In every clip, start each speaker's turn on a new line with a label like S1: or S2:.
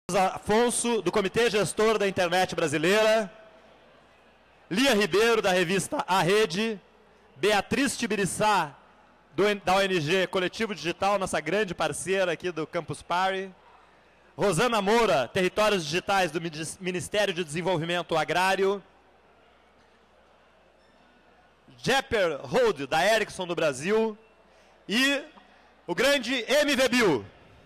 S1: Afonso, do Comitê Gestor da Internet Brasileira, Lia Ribeiro, da revista A Rede, Beatriz Tibiriçá, da ONG Coletivo Digital, nossa grande parceira aqui do Campus Party, Rosana Moura, Territórios Digitais do Ministério de Desenvolvimento Agrário, Jepper Hold, da Ericsson do Brasil, e o grande MV Bill.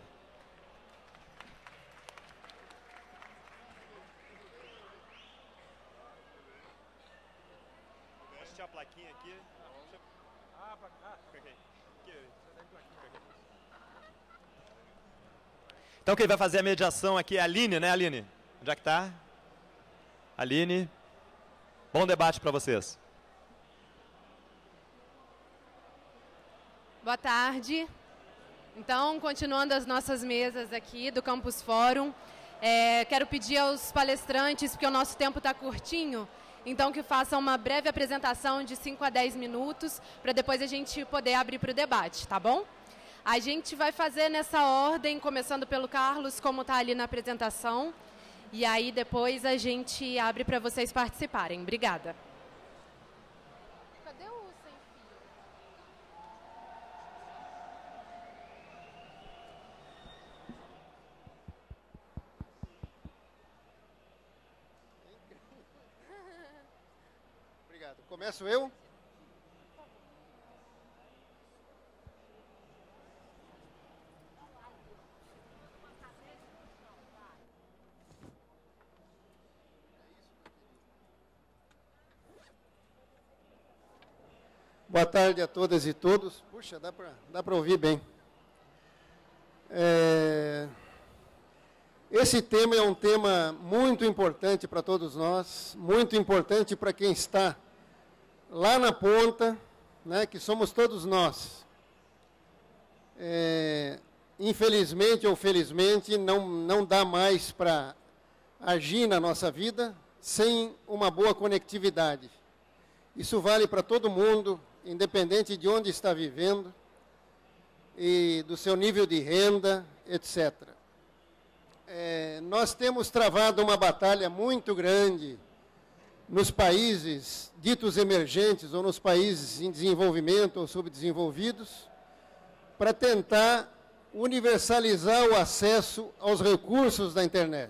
S1: A plaquinha aqui. Então quem vai fazer a mediação aqui é a Aline, né, Aline? Onde é que tá? Aline. Bom debate para vocês.
S2: Boa tarde. Então, continuando as nossas mesas aqui do Campus Fórum, quero pedir aos palestrantes, porque o nosso tempo está curtinho, então que façam uma breve apresentação de 5 a 10 minutos, para depois a gente poder abrir para o debate, tá bom? A gente vai fazer nessa ordem, começando pelo Carlos, como está ali na apresentação, e aí depois a gente abre para vocês participarem. Obrigada. Cadê o sem fio?
S3: Obrigado. Começo eu? Boa tarde a todas e todos. Puxa, dá para ouvir bem. Esse tema é um tema muito importante para todos nós, muito importante para quem está lá na ponta, né, que somos todos nós. Infelizmente ou felizmente, não dá mais para agir na nossa vida sem uma boa conectividade. Isso vale para todo mundo, independente de onde está vivendo e do seu nível de renda, etc. Nós temos travado uma batalha muito grande nos países ditos emergentes ou nos países em desenvolvimento ou subdesenvolvidos para tentar universalizar o acesso aos recursos da internet.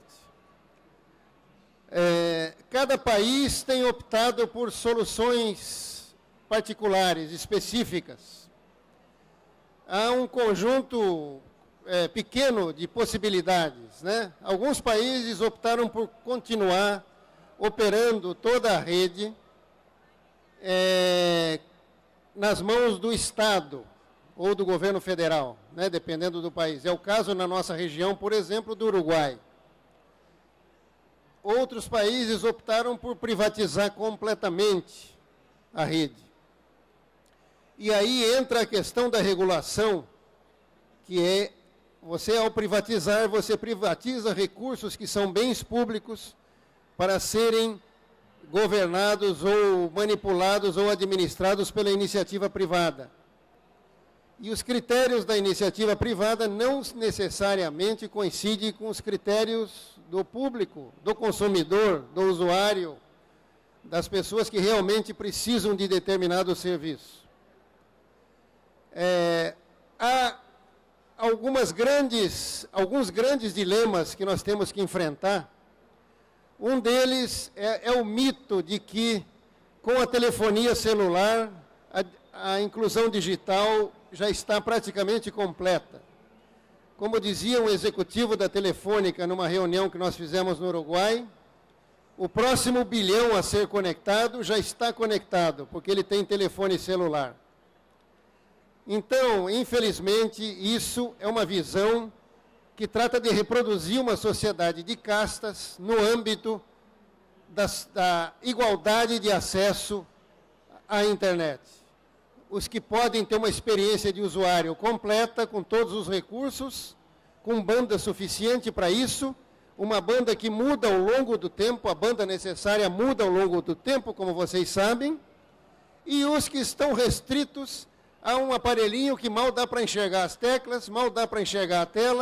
S3: Cada país tem optado por soluções particulares, específicas. Há um conjunto pequeno de possibilidades, né? Alguns países optaram por continuar operando toda a rede nas mãos do Estado ou do governo federal, né? Dependendo do país. É o caso na nossa região, por exemplo, do Uruguai. Outros países optaram por privatizar completamente a rede. E aí entra a questão da regulação, que você ao privatizar, você privatiza recursos que são bens públicos para serem governados ou manipulados ou administrados pela iniciativa privada. E os critérios da iniciativa privada não necessariamente coincidem com os critérios do público, do consumidor, do usuário, das pessoas que realmente precisam de determinado serviço. Há alguns grandes dilemas que nós temos que enfrentar. Um deles é o mito de que, com a telefonia celular, a inclusão digital já está praticamente completa. Como dizia um executivo da Telefônica numa reunião que nós fizemos no Uruguai, o próximo bilhão a ser conectado já está conectado, porque ele tem telefone celular. Então, infelizmente, isso é uma visão que trata de reproduzir uma sociedade de castas no âmbito da igualdade de acesso à internet. Os que podem ter uma experiência de usuário completa, com todos os recursos, com banda suficiente para isso, uma banda que muda ao longo do tempo, a banda necessária muda ao longo do tempo, como vocês sabem, e os que estão restritos a um aparelhinho que mal dá para enxergar as teclas, mal dá para enxergar a tela,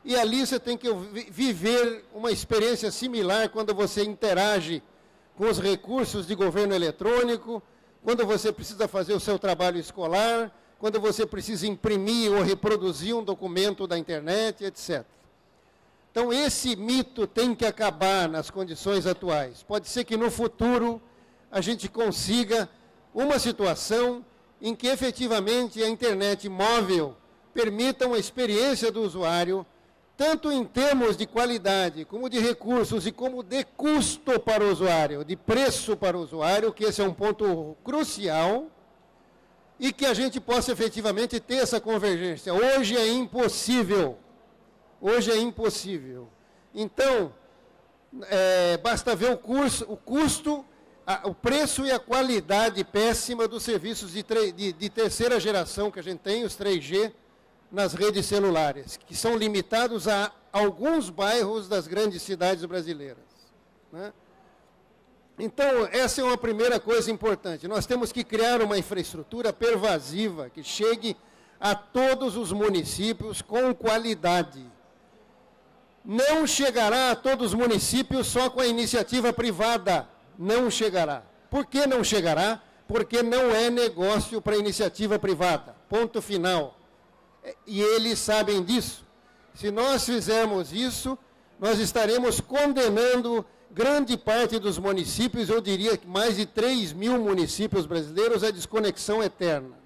S3: E ali você tem que viver uma experiência similar quando você interage com os recursos de governo eletrônico, quando você precisa fazer o seu trabalho escolar, quando você precisa imprimir ou reproduzir um documento da internet, etc. Então, esse mito tem que acabar nas condições atuais. Pode ser que no futuro a gente consiga uma situação em que efetivamente a internet móvel permita uma experiência do usuário, tanto em termos de qualidade, como de recursos e como de custo para o usuário, de preço para o usuário, que esse é um ponto crucial, e que a gente possa efetivamente ter essa convergência. Hoje é impossível. Hoje é impossível. Então, basta ver o custo, o preço e a qualidade péssima dos serviços de terceira geração que a gente tem, os 3G, nas redes celulares, que são limitados a alguns bairros das grandes cidades brasileiras, né? Então, essa é uma primeira coisa importante. Nós temos que criar uma infraestrutura pervasiva, que chegue a todos os municípios com qualidade. Não chegará a todos os municípios só com a iniciativa privada. Não chegará. Por que não chegará? Porque não é negócio para a iniciativa privada. Ponto final. E eles sabem disso. Se nós fizermos isso, nós estaremos condenando grande parte dos municípios, eu diria que mais de 3 mil municípios brasileiros, à desconexão eterna.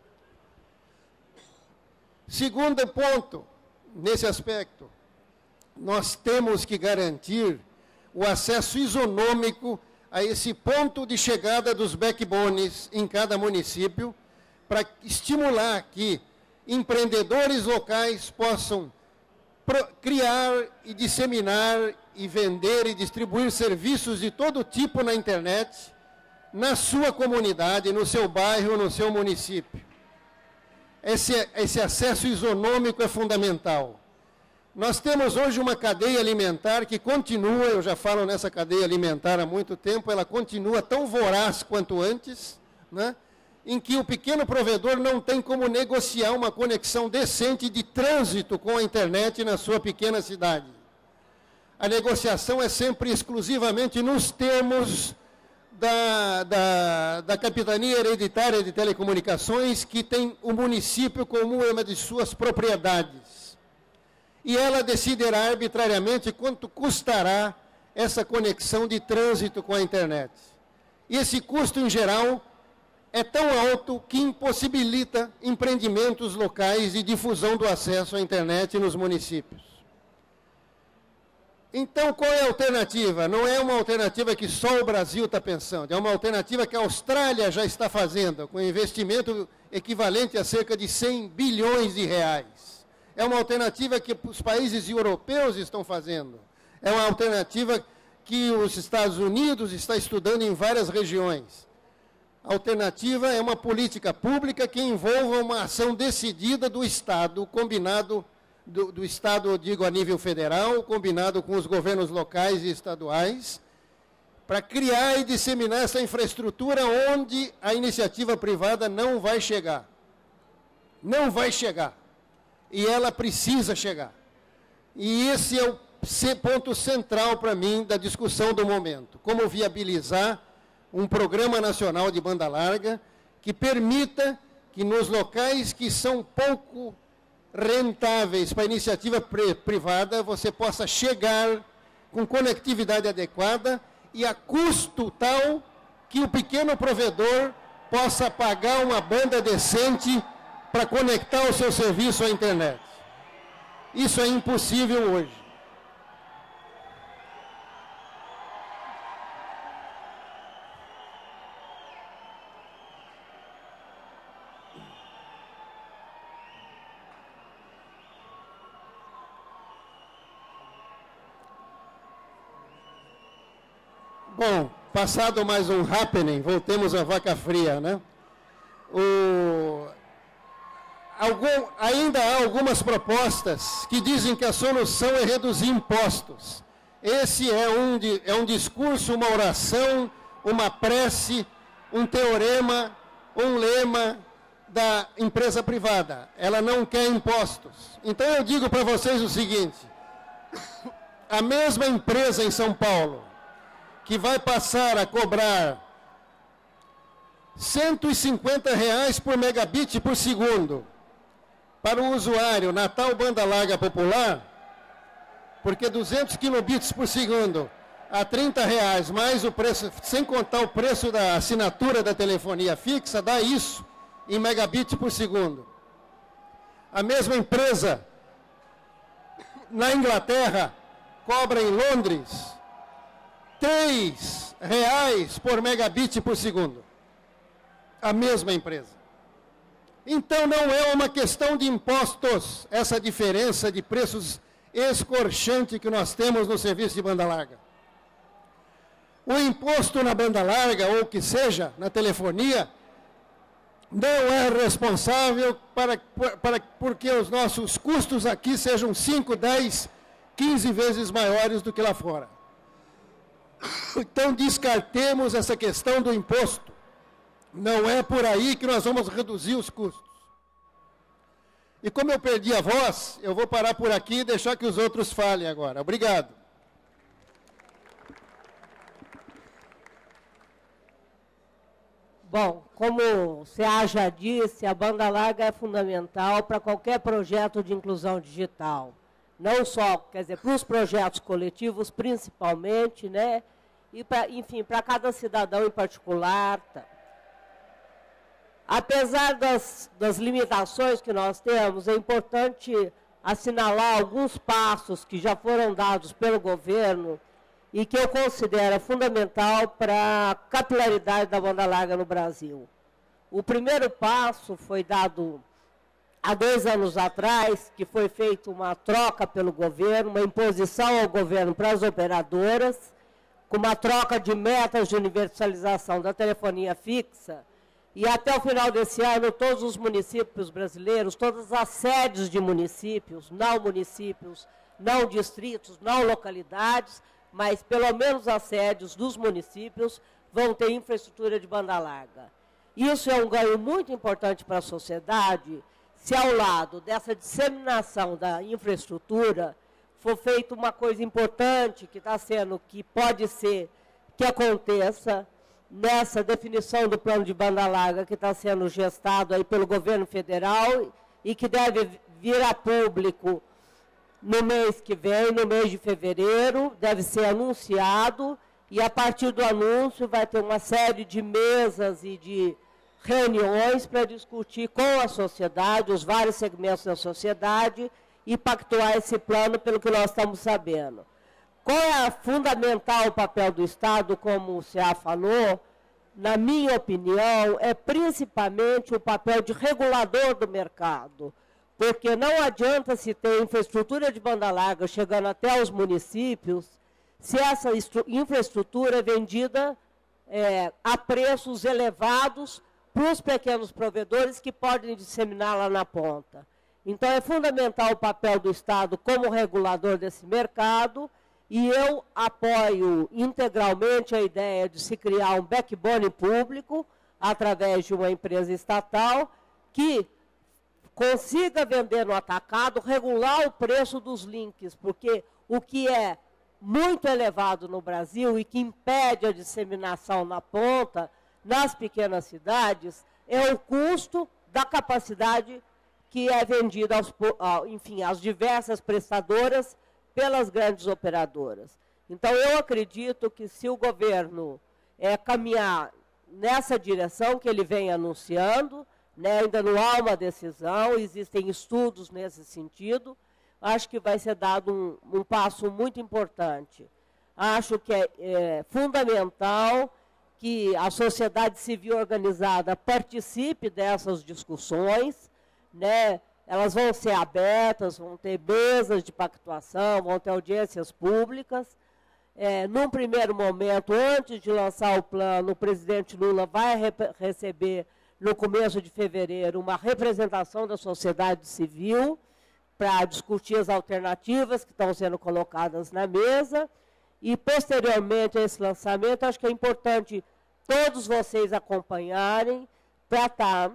S3: Segundo ponto, nesse aspecto, nós temos que garantir o acesso isonômico a esse ponto de chegada dos backbones em cada município, para estimular que empreendedores locais possam criar e disseminar e vender e distribuir serviços de todo tipo na internet, na sua comunidade, no seu bairro, no seu município. Esse acesso isonômico é fundamental. Nós temos hoje uma cadeia alimentar que continua, eu já falo nessa cadeia alimentar há muito tempo, ela continua tão voraz quanto antes, né? Em que o pequeno provedor não tem como negociar uma conexão decente de trânsito com a internet na sua pequena cidade. A negociação é sempre exclusivamente nos termos da Capitania Hereditária de Telecomunicações, que tem o município como uma de suas propriedades. E ela decidirá arbitrariamente quanto custará essa conexão de trânsito com a internet. E esse custo, em geral, é tão alto que impossibilita empreendimentos locais de difusão do acesso à internet nos municípios. Então, qual é a alternativa? Não é uma alternativa que só o Brasil está pensando, é uma alternativa que a Austrália já está fazendo, com investimento equivalente a cerca de 100 bilhões de reais. É uma alternativa que os países europeus estão fazendo. É uma alternativa que os Estados Unidos está estudando em várias regiões. A alternativa é uma política pública que envolva uma ação decidida do Estado, combinado, do Estado, eu digo, a nível federal, combinado com os governos locais e estaduais, para criar e disseminar essa infraestrutura onde a iniciativa privada não vai chegar. Não vai chegar. E ela precisa chegar. E esse é o ponto central para mim da discussão do momento. Como viabilizar um programa nacional de banda larga que permita que nos locais que são pouco rentáveis para a iniciativa privada, você possa chegar com conectividade adequada e a custo tal que o pequeno provedor possa pagar uma banda decente para conectar o seu serviço à internet. Isso é impossível hoje. Bom, passado mais um happening, voltemos à vaca fria, né? Ainda há algumas propostas que dizem que a solução é reduzir impostos. Esse é um discurso, uma oração, uma prece, um teorema, um lema da empresa privada. Ela não quer impostos. Então eu digo para vocês o seguinte: a mesma empresa em São Paulo que vai passar a cobrar R$150 por megabit por segundo para o usuário na tal banda larga popular, porque 200 kilobits por segundo a R$30, mais o preço, sem contar o preço da assinatura da telefonia fixa, dá isso em megabit por segundo. A mesma empresa na Inglaterra cobra em Londres R$3 por megabit por segundo. A mesma empresa. Então não é uma questão de impostos, essa diferença de preços escorchante que nós temos no serviço de banda larga. O imposto na banda larga, ou que seja, na telefonia, não é responsável porque os nossos custos aqui sejam 5, 10, 15 vezes maiores do que lá fora. Então descartemos essa questão do imposto. Não é por aí que nós vamos reduzir os custos. E como eu perdi a voz, eu vou parar por aqui e deixar que os outros falem agora. Obrigado.
S4: Bom, como o CA já disse, a banda larga é fundamental para qualquer projeto de inclusão digital. Não só, quer dizer, para os projetos coletivos principalmente, né? E, enfim, para cada cidadão em particular. Apesar das limitações que nós temos, é importante assinalar alguns passos que já foram dados pelo governo e que eu considero fundamental para a capilaridade da banda larga no Brasil. O primeiro passo foi dado há 2 anos atrás, que foi feita uma troca pelo governo, uma imposição ao governo para as operadoras, com uma troca de metas de universalização da telefonia fixa. E até o final desse ano, todos os municípios brasileiros, todas as sedes de municípios, não distritos, não localidades, mas pelo menos as sedes dos municípios vão ter infraestrutura de banda larga. Isso é um ganho muito importante para a sociedade, se ao lado dessa disseminação da infraestrutura for feita uma coisa importante que pode ser que aconteça, nessa definição do plano de banda larga que está sendo gestado aí pelo governo federal e que deve vir a público no mês que vem, no mês de fevereiro, deve ser anunciado, e a partir do anúncio vai ter uma série de mesas e de reuniões para discutir com a sociedade, os vários segmentos da sociedade, e pactuar esse plano pelo que nós estamos sabendo. Qual é fundamental o papel do Estado, como o CA falou? Na minha opinião, é principalmente o papel de regulador do mercado, porque não adianta se ter infraestrutura de banda larga chegando até os municípios, se essa infraestrutura é vendida a preços elevados para os pequenos provedores que podem disseminá-la na ponta. Então, é fundamental o papel do Estado como regulador desse mercado, e eu apoio integralmente a ideia de se criar um backbone público, através de uma empresa estatal, que consiga vender no atacado, regular o preço dos links, porque o que é muito elevado no Brasil e que impede a disseminação na ponta, nas pequenas cidades, é o custo da capacidade que é vendida às diversas prestadoras pelas grandes operadoras. Então, eu acredito que se o governo caminhar nessa direção que ele vem anunciando, né, ainda não há uma decisão, existem estudos nesse sentido, acho que vai ser dado um passo muito importante. Acho que é fundamental que a sociedade civil organizada participe dessas discussões, né? Elas vão ser abertas, vão ter mesas de pactuação, vão ter audiências públicas. Num primeiro momento, antes de lançar o plano, o presidente Lula vai receber, no começo de fevereiro, uma representação da sociedade civil para discutir as alternativas que estão sendo colocadas na mesa. E, posteriormente a esse lançamento, acho que é importante todos vocês acompanharem para estar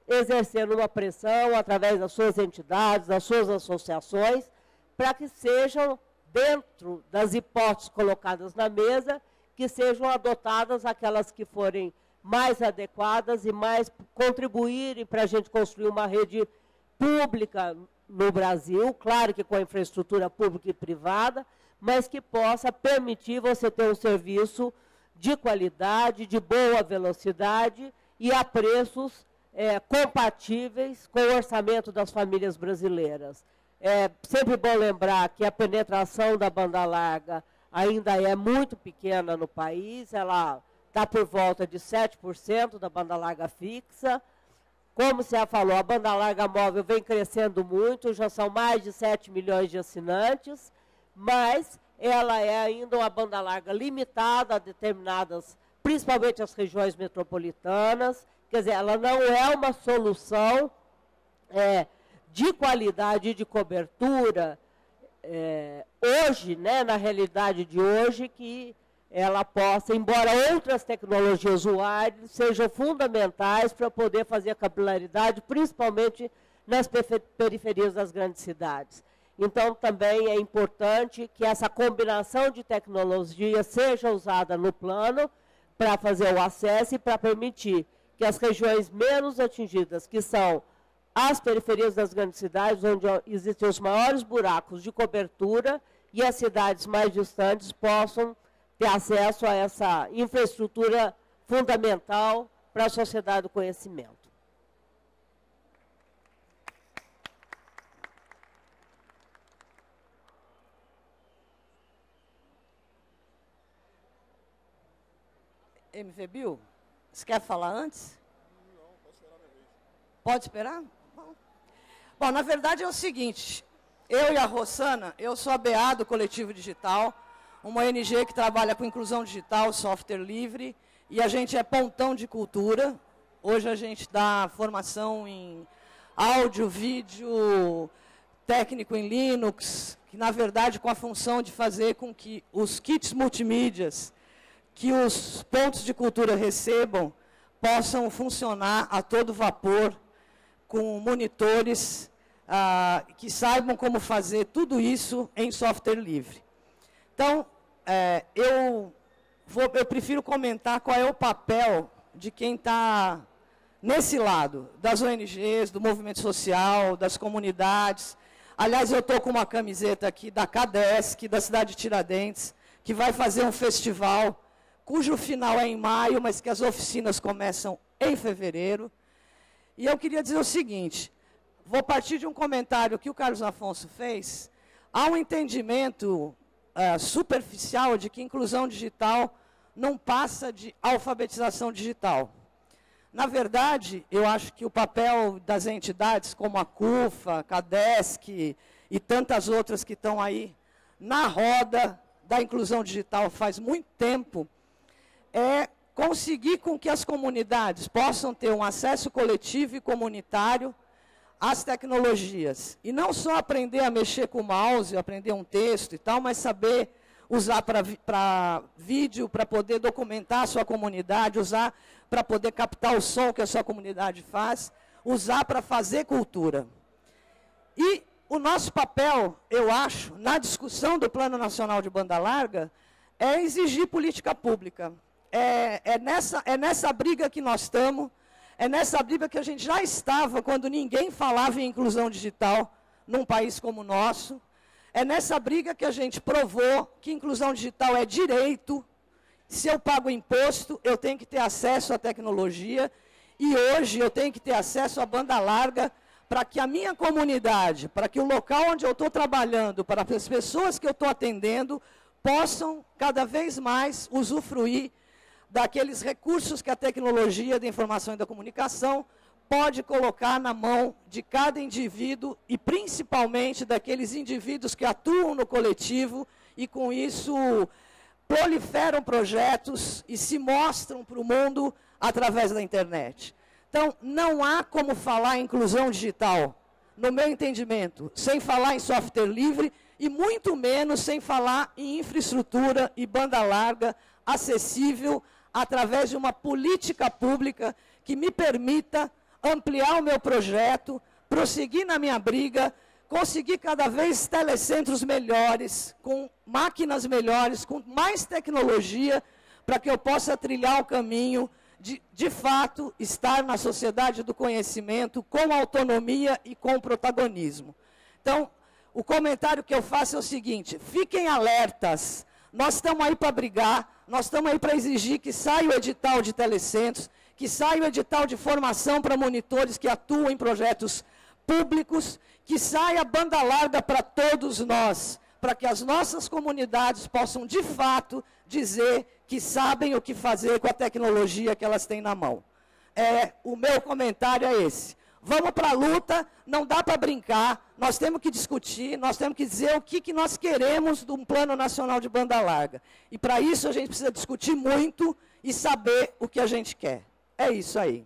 S4: exercendo uma pressão através das suas entidades, das suas associações, para que sejam, dentro das hipóteses colocadas na mesa, que sejam adotadas aquelas que forem mais adequadas e mais contribuírem para a gente construir uma rede pública no Brasil, claro que com a infraestrutura pública e privada, mas que possa permitir você ter um serviço de qualidade, de boa velocidade e a preços compatíveis com o orçamento das famílias brasileiras. É sempre bom lembrar que a penetração da banda larga ainda é muito pequena no país, ela está por volta de 7% da banda larga fixa. Como você já falou, a banda larga móvel vem crescendo muito, já são mais de 7 milhões de assinantes, mas ela é ainda uma banda larga limitada a determinadas, principalmente as regiões metropolitanas. Quer dizer, ela não é uma solução de qualidade e de cobertura hoje, né, na realidade de hoje, que ela possa, embora outras tecnologias wireless sejam fundamentais para poder fazer a capilaridade, principalmente nas periferias das grandes cidades. Então, também é importante que essa combinação de tecnologia seja usada no plano para fazer o acesso e para permitir que as regiões menos atingidas, que são as periferias das grandes cidades, onde existem os maiores buracos de cobertura, e as cidades mais distantes possam ter acesso a essa infraestrutura fundamental para a sociedade do conhecimento.
S5: MV Bill, você quer falar antes? Não, pode esperar minha vez. Pode esperar? Bom, na verdade é o seguinte, eu e a Rossana, eu sou a BA do Coletivo Digital, uma ONG que trabalha com inclusão digital, software livre, e a gente é pontão de cultura. Hoje a gente dá formação em áudio, vídeo, técnico em Linux, que na verdade com a função de fazer com que os kits multimídias que os pontos de cultura recebam possam funcionar a todo vapor, com monitores que saibam como fazer tudo isso em software livre. Então, eu prefiro comentar qual é o papel de quem está nesse lado, das ONGs, do movimento social, das comunidades. Aliás, eu estou com uma camiseta aqui da CADESC, da cidade de Tiradentes, que vai fazer um festival, cujo final é em maio, mas que as oficinas começam em fevereiro. E eu queria dizer o seguinte, vou partir de um comentário que o Carlos Afonso fez. Há um entendimento superficial de que inclusão digital não passa de alfabetização digital. Na verdade, eu acho que o papel das entidades como a CUFA, a CADESC e tantas outras que estão aí na roda da inclusão digital faz muito tempo, é conseguir com que as comunidades possam ter um acesso coletivo e comunitário às tecnologias. E não só aprender a mexer com o mouse, aprender um texto e tal, mas saber usar para vídeo, para poder documentar a sua comunidade, usar para poder captar o som que a sua comunidade faz, usar para fazer cultura. E o nosso papel, eu acho, na discussão do Plano Nacional de Banda Larga, é exigir política pública. É nessa briga que nós estamos, é nessa briga que a gente já estava quando ninguém falava em inclusão digital num país como o nosso. É nessa briga que a gente provou que inclusão digital é direito. Se eu pago imposto, eu tenho que ter acesso à tecnologia. E hoje eu tenho que ter acesso à banda larga para que a minha comunidade, para que o local onde eu estou trabalhando, para as pessoas que eu estou atendendo, possam cada vez mais usufruir daqueles recursos que a tecnologia da informação e da comunicação pode colocar na mão de cada indivíduo e principalmente daqueles indivíduos que atuam no coletivo e com isso proliferam projetos e se mostram para o mundo através da internet. Então, não há como falar em inclusão digital, no meu entendimento, sem falar em software livre e muito menos sem falar em infraestrutura e banda larga acessível através de uma política pública que me permita ampliar o meu projeto, prosseguir na minha briga, conseguir cada vez telecentros melhores, com máquinas melhores, com mais tecnologia, para que eu possa trilhar o caminho de fato, estar na sociedade do conhecimento com autonomia e com protagonismo. Então, o comentário que eu faço é o seguinte: fiquem alertas, nós estamos aí para brigar, nós estamos aí para exigir que saia o edital de telecentros, que saia o edital de formação para monitores que atuam em projetos públicos, que saia a banda larga para todos nós, para que as nossas comunidades possam, de fato, dizer que sabem o que fazer com a tecnologia que elas têm na mão. O meu comentário é esse. Vamos para a luta, não dá para brincar, nós temos que discutir, nós temos que dizer o que nós queremos de um Plano Nacional de Banda Larga. E para isso a gente precisa discutir muito e saber o que a gente quer. É isso aí.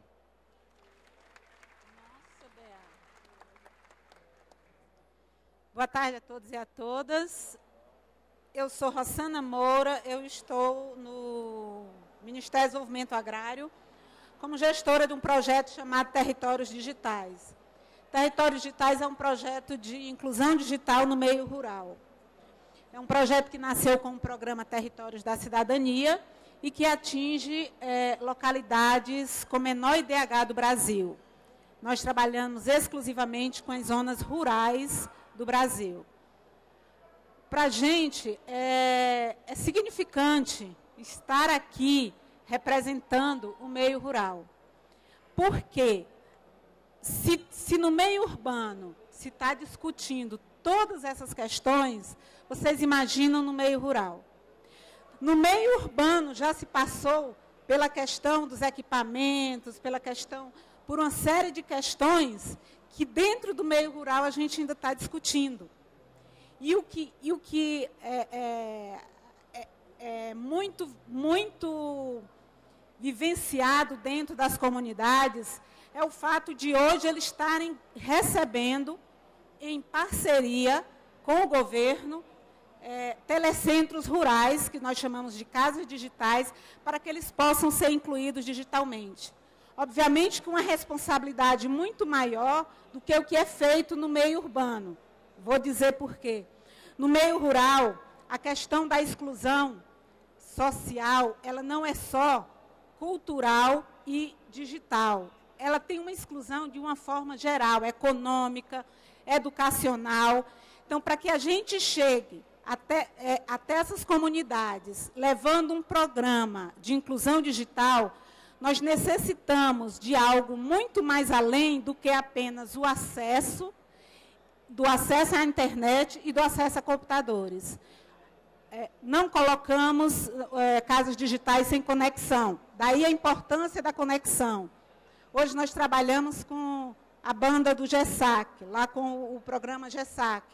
S6: Boa tarde a todos e a todas. Eu sou Rossana Moura, eu estou no Ministério do Desenvolvimento Agrário como gestora de um projeto chamado Territórios Digitais. Territórios Digitais é um projeto de inclusão digital no meio rural. É um projeto que nasceu com o programa Territórios da Cidadania e que atinge localidades com menor IDH do Brasil. Nós trabalhamos exclusivamente com as zonas rurais do Brasil. Para a gente, é significante estar aqui representando o meio rural. Porque, se no meio urbano se está discutindo todas essas questões, vocês imaginam no meio rural. No meio urbano já se passou pela questão dos equipamentos, por uma série de questões que dentro do meio rural a gente ainda está discutindo. E o que é muito vivenciado dentro das comunidades é o fato de hoje eles estarem recebendo, em parceria com o governo, telecentros rurais, que nós chamamos de casas digitais, para que eles possam ser incluídos digitalmente. Obviamente com uma responsabilidade muito maior do que o que é feito no meio urbano. Vou dizer por quê. No meio rural, a questão da exclusão social, ela não é só cultural e digital. Ela tem uma exclusão de uma forma geral, econômica, educacional. Então, para que a gente chegue até essas comunidades, levando um programa de inclusão digital, nós necessitamos de algo muito mais além do que apenas o acesso, do acesso à internet e do acesso a computadores. Não colocamos casas digitais sem conexão. Daí a importância da conexão. Hoje nós trabalhamos com a banda do GESAC, lá com o programa GESAC.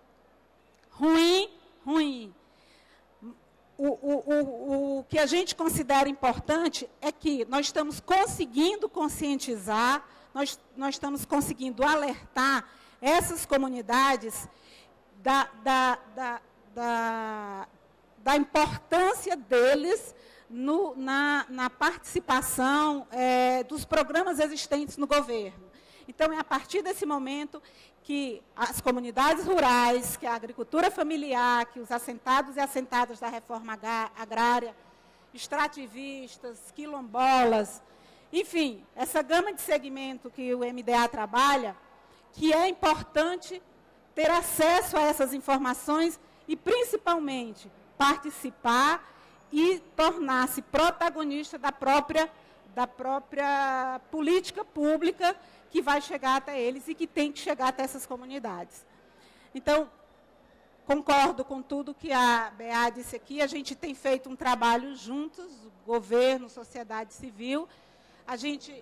S6: Ruim. O que a gente considera importante é que nós estamos conseguindo conscientizar, nós estamos conseguindo alertar essas comunidades da importância deles na participação dos programas existentes no governo. Então, é a partir desse momento que as comunidades rurais, que a agricultura familiar, que os assentados e assentadas da reforma agrária, extrativistas, quilombolas, enfim, essa gama de segmento que o MDA trabalha, que é importante ter acesso a essas informações e, principalmente, participar e tornar-se protagonista da própria política pública que vai chegar até eles e que tem que chegar até essas comunidades. Então, concordo com tudo que a Bea disse aqui, a gente tem feito um trabalho juntos, governo, sociedade civil, a gente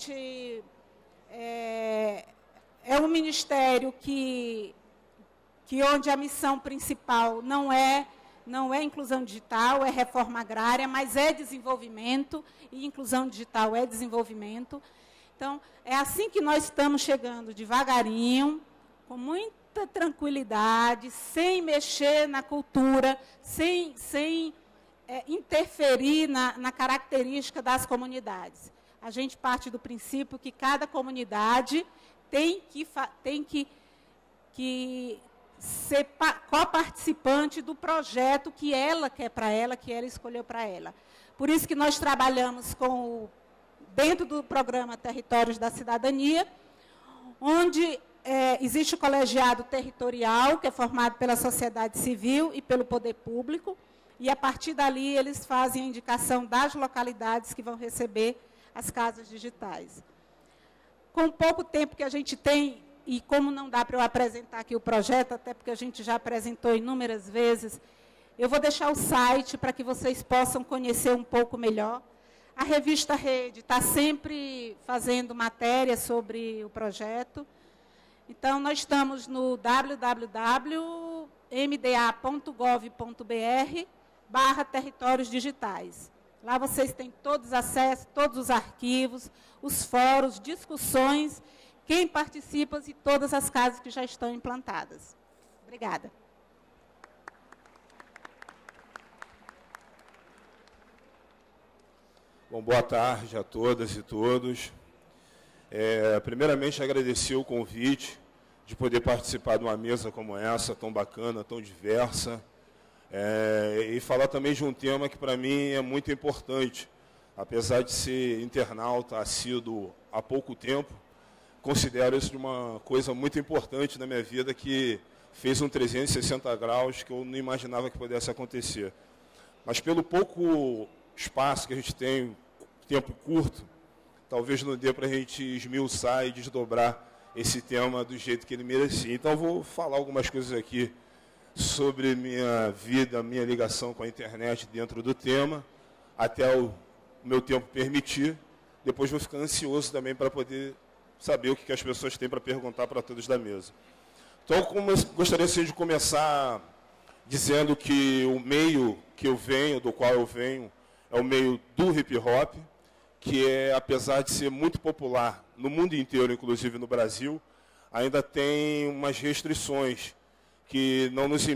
S6: é um ministério que onde a missão principal não é inclusão digital, é reforma agrária, mas é desenvolvimento, e inclusão digital é desenvolvimento. Então, é assim que nós estamos chegando, devagarinho, com muita tranquilidade, sem mexer na cultura, sem interferir na característica das comunidades. a gente parte do princípio que cada comunidade tem que ser coparticipante do projeto que ela quer para ela, que ela escolheu para ela. Por isso que nós trabalhamos dentro do programa Territórios da Cidadania, onde existe o colegiado territorial, que é formado pela sociedade civil e pelo poder público, e, a partir dali, eles fazem a indicação das localidades que vão receber as casas digitais. Com pouco tempo que a gente tem, e como não dá para eu apresentar aqui o projeto, até porque a gente já apresentou inúmeras vezes, eu vou deixar o site para que vocês possam conhecer um pouco melhor. A revista Rede está sempre fazendo matéria sobre o projeto. Então, nós estamos no www.mda.gov.br/territórios digitais. Lá vocês têm todos os acessos, todos os arquivos, os fóruns, discussões, quem participa e todas as casas que já estão implantadas. Obrigada.
S7: Bom, boa tarde a todas e todos. Primeiramente, agradecer o convite de poder participar de uma mesa como essa, tão bacana, tão diversa, e falar também de um tema que, para mim, é muito importante. Apesar de ser internauta assíduo há pouco tempo, considero isso de uma coisa muito importante na minha vida, que fez um 360 graus que eu não imaginava que pudesse acontecer. Mas pelo pouco espaço que a gente tem, tempo curto, talvez não dê para a gente esmiuçar e desdobrar esse tema do jeito que ele merecia. Então, eu vou falar algumas coisas aqui sobre minha vida, minha ligação com a internet dentro do tema, até o meu tempo permitir. Depois vou ficar ansioso também para poder saber o que as pessoas têm para perguntar para todos da mesa. Então, gostaria assim, de começar dizendo que o meio que eu venho, do qual eu venho, é o meio do hip-hop, que apesar de ser muito popular no mundo inteiro, inclusive no Brasil, ainda tem umas restrições que nos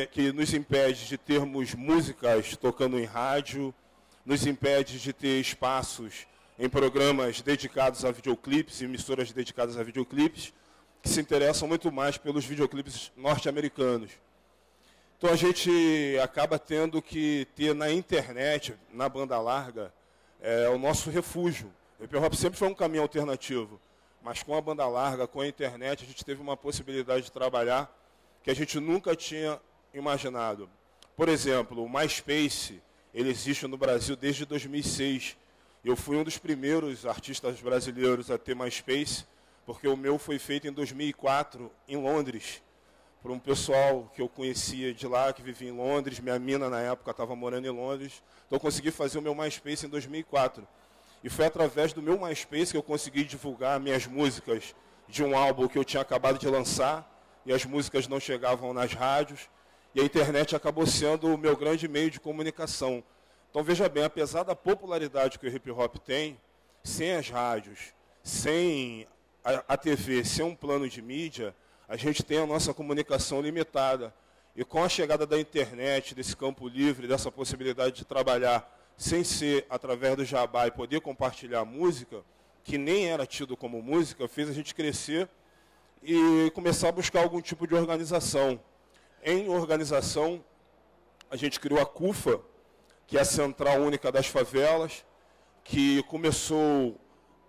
S7: impede de termos músicas tocando em rádio, nos impede de ter espaços em programas dedicados a videoclipes, emissoras dedicadas a videoclipes, que se interessam muito mais pelos videoclipes norte-americanos. Então, a gente acaba tendo que ter na internet, na banda larga, o nosso refúgio. O hip-hop sempre foi um caminho alternativo, mas com a banda larga, com a internet, a gente teve uma possibilidade de trabalhar que a gente nunca tinha imaginado. Por exemplo, o MySpace, ele existe no Brasil desde 2006. Eu fui um dos primeiros artistas brasileiros a ter MySpace, porque o meu foi feito em 2004, em Londres, por um pessoal que eu conhecia de lá, que vivia em Londres. Minha mina, na época, estava morando em Londres. Então, eu consegui fazer o meu MySpace em 2004. E foi através do meu MySpace que eu consegui divulgar minhas músicas de um álbum que eu tinha acabado de lançar, e as músicas não chegavam nas rádios, e a internet acabou sendo o meu grande meio de comunicação. Então, veja bem, apesar da popularidade que o hip-hop tem, sem as rádios, sem a TV, sem um plano de mídia, a gente tem a nossa comunicação limitada. E com a chegada da internet, desse campo livre, dessa possibilidade de trabalhar sem ser através do jabá e poder compartilhar música, que nem era tido como música, fez a gente crescer e começar a buscar algum tipo de organização. Em organização, a gente criou a CUFA, que é a Central Única das Favelas, que começou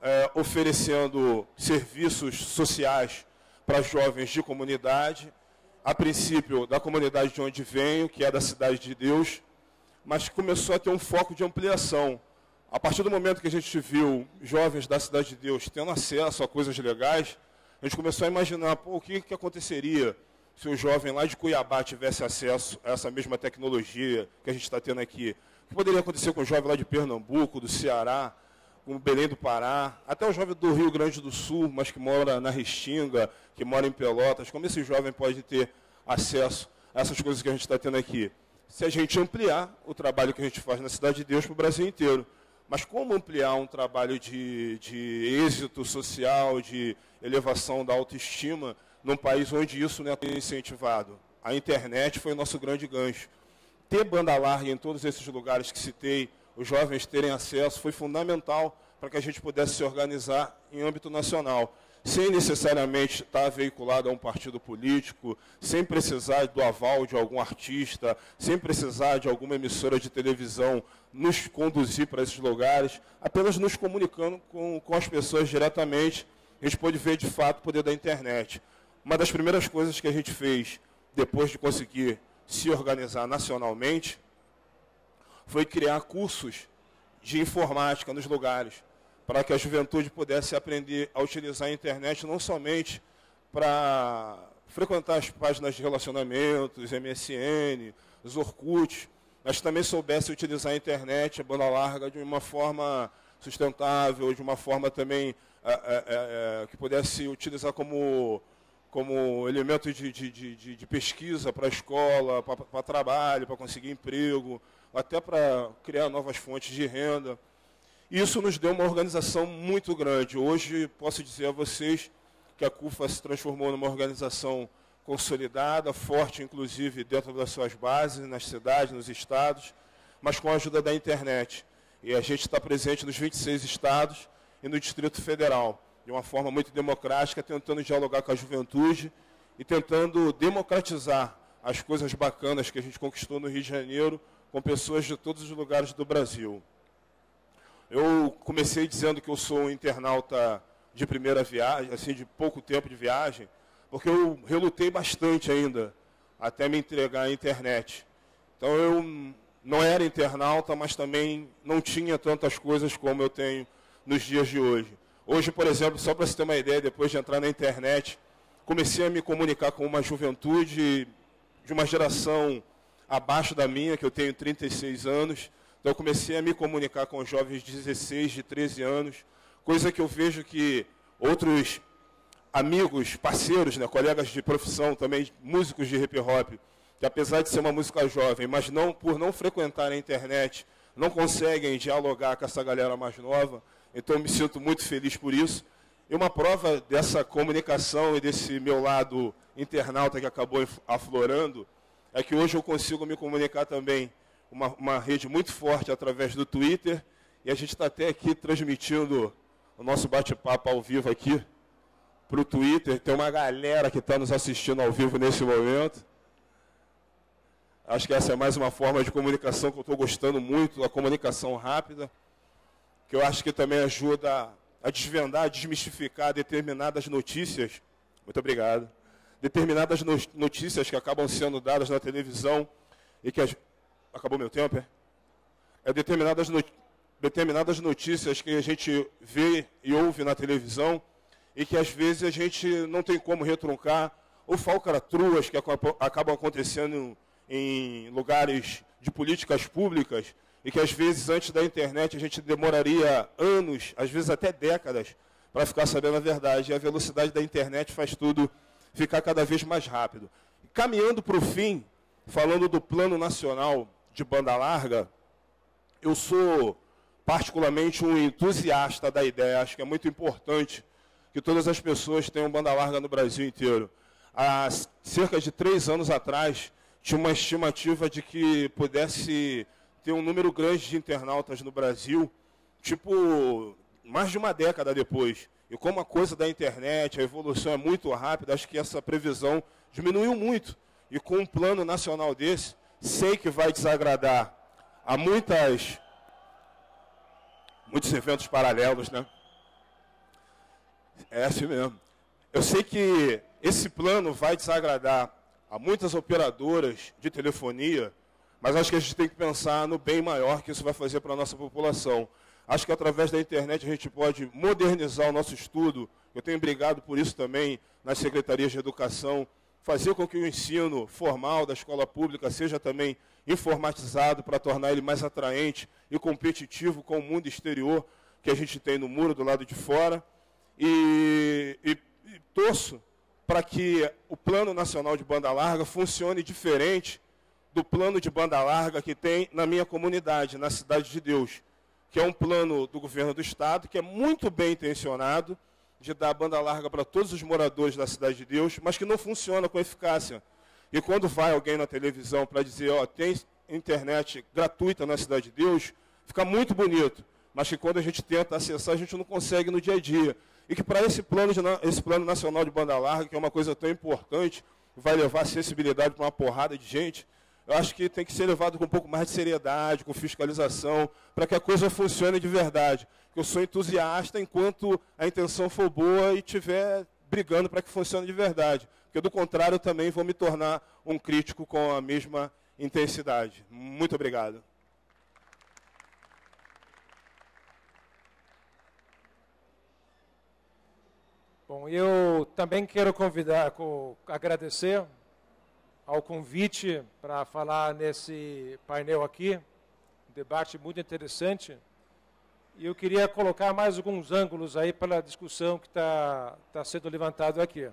S7: oferecendo serviços sociais para jovens de comunidade, a princípio da comunidade de onde venho, que é da Cidade de Deus, mas começou a ter um foco de ampliação. A partir do momento que a gente viu jovens da Cidade de Deus tendo acesso a coisas legais, a gente começou a imaginar, o que aconteceria se o jovem lá de Cuiabá tivesse acesso a essa mesma tecnologia que a gente está tendo aqui. O que poderia acontecer com o jovem lá de Pernambuco, do Ceará, com Belém do Pará, até o jovem do Rio Grande do Sul, mas que mora na Restinga, que mora em Pelotas, como esse jovem pode ter acesso a essas coisas que a gente está tendo aqui? Se a gente ampliar o trabalho que a gente faz na Cidade de Deus para o Brasil inteiro. Mas como ampliar um trabalho de êxito social, de elevação da autoestima, num país onde isso não é incentivado? A internet foi o nosso grande gancho. Ter banda larga em todos esses lugares que citei, os jovens terem acesso, foi fundamental para que a gente pudesse se organizar em âmbito nacional, sem necessariamente estar veiculado a um partido político, sem precisar do aval de algum artista, sem precisar de alguma emissora de televisão nos conduzir para esses lugares, apenas nos comunicando com as pessoas diretamente, a gente pôde ver de fato o poder da internet. Uma das primeiras coisas que a gente fez, depois de conseguir se organizar nacionalmente, foi criar cursos de informática nos lugares, para que a juventude pudesse aprender a utilizar a internet não somente para frequentar as páginas de relacionamentos, MSN, os Orkut, mas também soubesse utilizar a internet, a banda larga, de uma forma sustentável, de uma forma também que pudesse utilizar como elemento de pesquisa para a escola, para trabalho, para conseguir emprego, até para criar novas fontes de renda. Isso nos deu uma organização muito grande. Hoje, posso dizer a vocês que a CUFA se transformou numa organização consolidada, forte, inclusive, dentro das suas bases, nas cidades, nos estados, mas com a ajuda da internet. E a gente está presente nos 26 estados e no Distrito Federal, de uma forma muito democrática, tentando dialogar com a juventude e tentando democratizar as coisas bacanas que a gente conquistou no Rio de Janeiro com pessoas de todos os lugares do Brasil. Eu comecei dizendo que eu sou um internauta de primeira viagem, assim, de pouco tempo de viagem, porque eu relutei bastante ainda até me entregar à internet. Então eu não era internauta, mas também não tinha tantas coisas como eu tenho nos dias de hoje. Hoje, por exemplo, só para você ter uma ideia, depois de entrar na internet, comecei a me comunicar com uma juventude de uma geração abaixo da minha, que eu tenho 36 anos. Então, eu comecei a me comunicar com jovens de 16, de 13 anos, coisa que eu vejo que outros amigos, parceiros, né, colegas de profissão, também músicos de hip-hop, que apesar de ser uma música jovem, mas por não frequentar a internet, não conseguem dialogar com essa galera mais nova. Então, eu me sinto muito feliz por isso. E uma prova dessa comunicação e desse meu lado internauta que acabou aflorando é que hoje eu consigo me comunicar também uma rede muito forte através do Twitter, e a gente está até aqui transmitindo o nosso bate-papo ao vivo aqui para o Twitter. Tem uma galera que está nos assistindo ao vivo nesse momento. Acho que essa é mais uma forma de comunicação que eu estou gostando muito, a comunicação rápida, que eu acho que também ajuda a desvendar, a desmistificar determinadas notícias. Muito obrigado. Determinadas notícias que acabam sendo dadas na televisão e que acabou meu tempo, determinadas notícias que a gente vê e ouve na televisão e que às vezes a gente não tem como retruncar, ou falcatruas que acabam acontecendo em lugares de políticas públicas e que às vezes antes da internet a gente demoraria anos, às vezes até décadas, para ficar sabendo a verdade. E a velocidade da internet faz tudo ficar cada vez mais rápido. Caminhando para o fim, falando do Plano Nacional de Banda Larga, eu sou particularmente um entusiasta da ideia. Acho que é muito importante que todas as pessoas tenham banda larga no Brasil inteiro. Há cerca de 3 anos atrás, tinha uma estimativa de que pudesse ter um número grande de internautas no Brasil, tipo, mais de uma década depois. E como a coisa da internet, a evolução é muito rápida, acho que essa previsão diminuiu muito. E com um plano nacional desse, sei que vai desagradar a muitos eventos paralelos, né? É assim mesmo. Eu sei que esse plano vai desagradar a muitas operadoras de telefonia, mas acho que a gente tem que pensar no bem maior que isso vai fazer para a nossa população. Acho que através da internet a gente pode modernizar o nosso estudo. Eu tenho brigado por isso também nas secretarias de educação, fazer com que o ensino formal da escola pública seja também informatizado para tornar ele mais atraente e competitivo com o mundo exterior que a gente tem no muro do lado de fora. E torço para que o Plano Nacional de Banda Larga funcione diferente do plano de banda larga que tem na minha comunidade, na Cidade de Deus, que é um plano do governo do Estado, que é muito bem intencionado, de dar banda larga para todos os moradores da Cidade de Deus, mas que não funciona com eficácia. E quando vai alguém na televisão para dizer, ó, tem internet gratuita na Cidade de Deus, fica muito bonito, mas que quando a gente tenta acessar, a gente não consegue no dia a dia. E que para esse plano nacional de banda larga, que é uma coisa tão importante, vai levar acessibilidade para uma porrada de gente, eu acho que tem que ser levado com um pouco mais de seriedade, com fiscalização, para que a coisa funcione de verdade. Eu sou entusiasta enquanto a intenção for boa e estiver brigando para que funcione de verdade. Porque, do contrário, eu também vou me tornar um crítico com a mesma intensidade. Muito obrigado.
S8: Bom, eu também quero agradecer ao convite para falar nesse painel aqui, um debate muito interessante. E eu queria colocar mais alguns ângulos aí para a discussão que está sendo levantado aqui.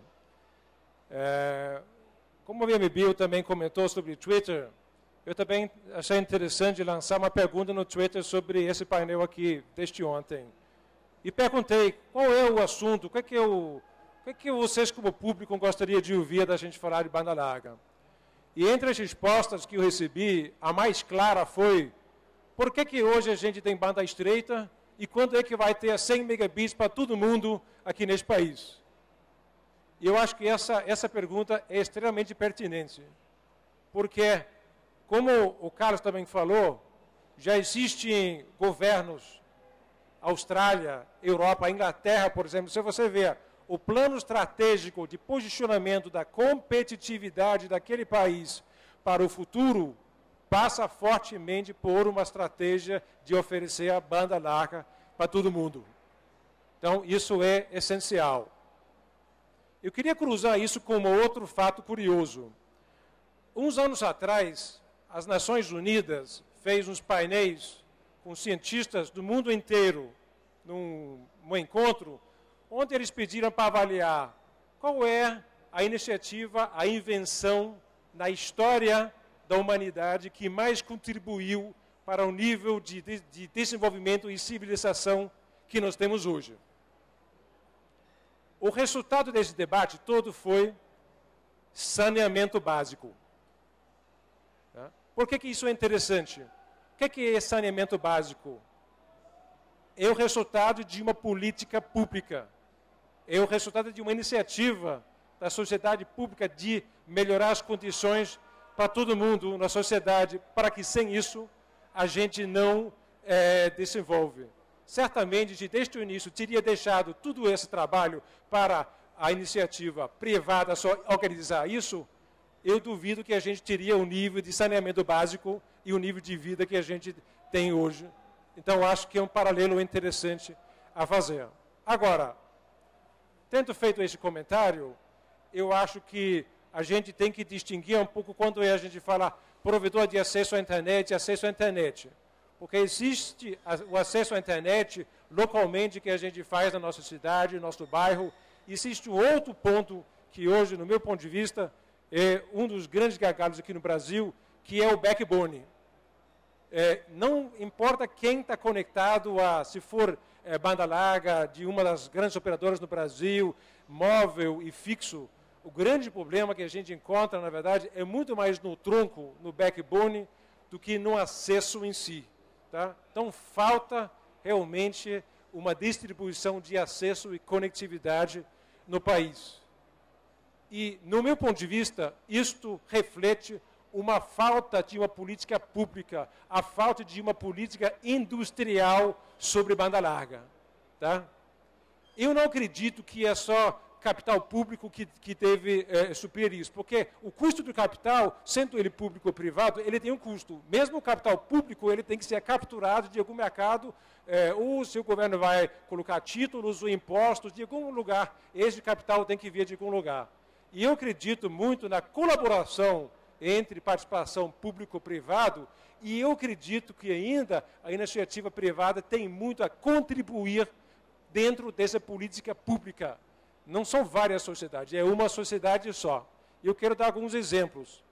S8: Como o VMBio também comentou sobre Twitter, eu também achei interessante lançar uma pergunta no Twitter sobre esse painel aqui, desde ontem. E perguntei, qual é o assunto, o que vocês como público gostariam de ouvir da gente falar de banda larga? E entre as respostas que eu recebi, a mais clara foi, por que hoje a gente tem banda estreita e quando é que vai ter 100 megabits para todo mundo aqui nesse país? E eu acho que essa pergunta é extremamente pertinente, porque, como o Carlos também falou, já existem governos, Austrália, Europa, Inglaterra, por exemplo, se você ver o plano estratégico de posicionamento da competitividade daquele país para o futuro, passa fortemente por uma estratégia de oferecer a banda larga para todo mundo. Então, isso é essencial. Eu queria cruzar isso com um outro fato curioso. Uns anos atrás, as Nações Unidas fez uns painéis com cientistas do mundo inteiro, num encontro, onde eles pediram para avaliar qual é a iniciativa, a invenção na história da humanidade que mais contribuiu para o nível de desenvolvimento e civilização que nós temos hoje. O resultado desse debate todo foi saneamento básico. Por que isso é interessante? O que é saneamento básico? É o resultado de uma política pública. É o resultado de uma iniciativa da sociedade pública de melhorar as condições para todo mundo na sociedade, para que sem isso a gente não desenvolve. Certamente, desde o início, teria deixado todo esse trabalho para a iniciativa privada só organizar isso, eu duvido que a gente teria o nível de saneamento básico e o nível de vida que a gente tem hoje. Então, acho que é um paralelo interessante a fazer. Agora, tendo feito esse comentário, eu acho que a gente tem que distinguir um pouco quando a gente fala provedor de acesso à internet e acesso à internet. Porque existe o acesso à internet localmente que a gente faz na nossa cidade, no nosso bairro. Existe um outro ponto que hoje, no meu ponto de vista, é um dos grandes gargalos aqui no Brasil, que é o backbone. Não importa quem está conectado se for banda larga de uma das grandes operadoras no Brasil, móvel e fixo, o grande problema que a gente encontra, na verdade, é muito mais no tronco, no backbone, do que no acesso em si. Tá? Então, falta realmente uma distribuição de acesso e conectividade no país. E, no meu ponto de vista, isto reflete uma falta de uma política pública, a falta de uma política industrial sobre banda larga. Tá? Eu não acredito que é só capital público que deve suprir isso, porque o custo do capital, sendo ele público ou privado, ele tem um custo. Mesmo o capital público, ele tem que ser capturado de algum mercado, ou se o governo vai colocar títulos ou impostos de algum lugar, esse capital tem que vir de algum lugar. E eu acredito muito na colaboração entre participação público-privado, e eu acredito que ainda a iniciativa privada tem muito a contribuir dentro dessa política pública. Não são várias sociedades, é uma sociedade só. Eu quero dar alguns exemplos.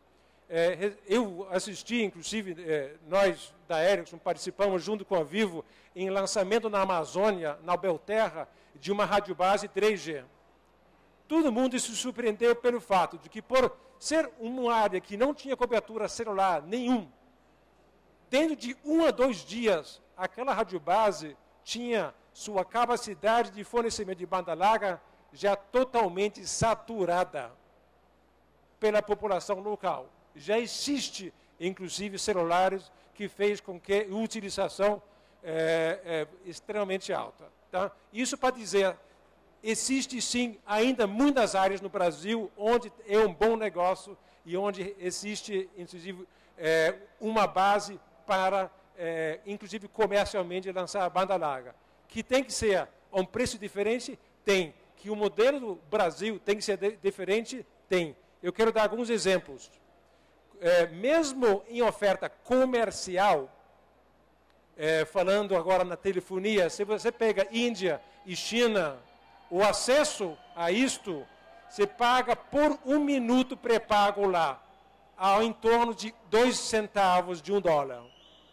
S8: Eu assisti, inclusive, nós da Ericsson participamos junto com a Vivo em lançamento na Amazônia, na Belterra, de uma radiobase 3G. Todo mundo se surpreendeu pelo fato de que, por ser uma área que não tinha cobertura celular nenhum, dentro de 1 a 2 dias, aquela radiobase tinha sua capacidade de fornecimento de banda larga já totalmente saturada pela população local. Já existe, inclusive, celulares que fez com que a utilização extremamente alta. Tá? Isso para dizer, existe sim ainda muitas áreas no Brasil onde é um bom negócio e onde existe, inclusive, uma base para, inclusive, comercialmente lançar a banda larga. Que tem que ser a um preço diferente? Tem. Que o modelo do Brasil tem que ser diferente? Tem. Eu quero dar alguns exemplos. Mesmo em oferta comercial, falando agora na telefonia, se você pega Índia e China, o acesso a isto, você paga por 1 minuto pré-pago lá, ao em torno de 2 centavos de $1.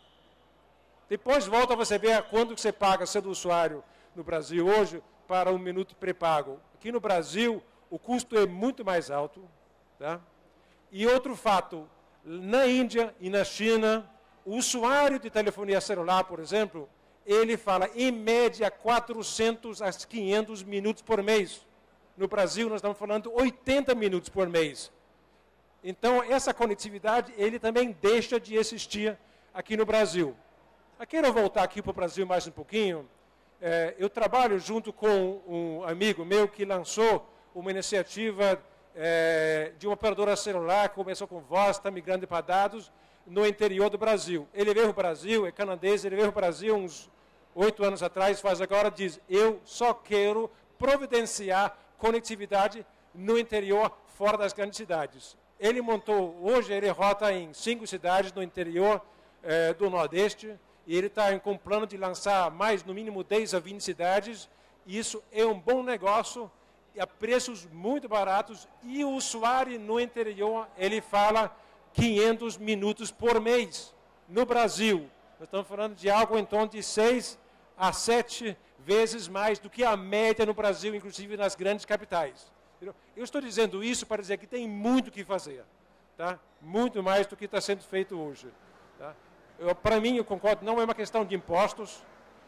S8: Depois volta você ver quanto que você paga sendo usuário no Brasil hoje para 1 minuto pré-pago. Aqui no Brasil, o custo é muito mais alto. Tá? E outro fato, na Índia e na China, o usuário de telefonia celular, por exemplo, ele fala, em média, 400 a 500 minutos por mês. No Brasil, nós estamos falando 80 minutos por mês. Então, essa conectividade, ele também deixa de existir aqui no Brasil. Eu quero voltar aqui para o Brasil mais um pouquinho. Eu trabalho junto com um amigo meu que lançou uma iniciativa de uma operadora celular, que começou com voz, está migrando para dados, no interior do Brasil. Ele veio para o Brasil, é canadense, ele veio para o Brasil uns 8 anos atrás, faz agora, diz, eu só quero providenciar conectividade no interior, fora das grandes cidades. Ele montou, hoje ele rota em 5 cidades no interior do Nordeste, e ele está com plano de lançar mais, no mínimo, 10 a 20 cidades. Isso é um bom negócio, a preços muito baratos, e o usuário no interior, ele fala 500 minutos por mês. No Brasil, nós estamos falando de algo em torno de 6 a 7 vezes mais do que a média no Brasil, inclusive nas grandes capitais. Eu estou dizendo isso para dizer que tem muito o que fazer, tá? Muito mais do que está sendo feito hoje. Tá? Para mim, eu concordo, não é uma questão de impostos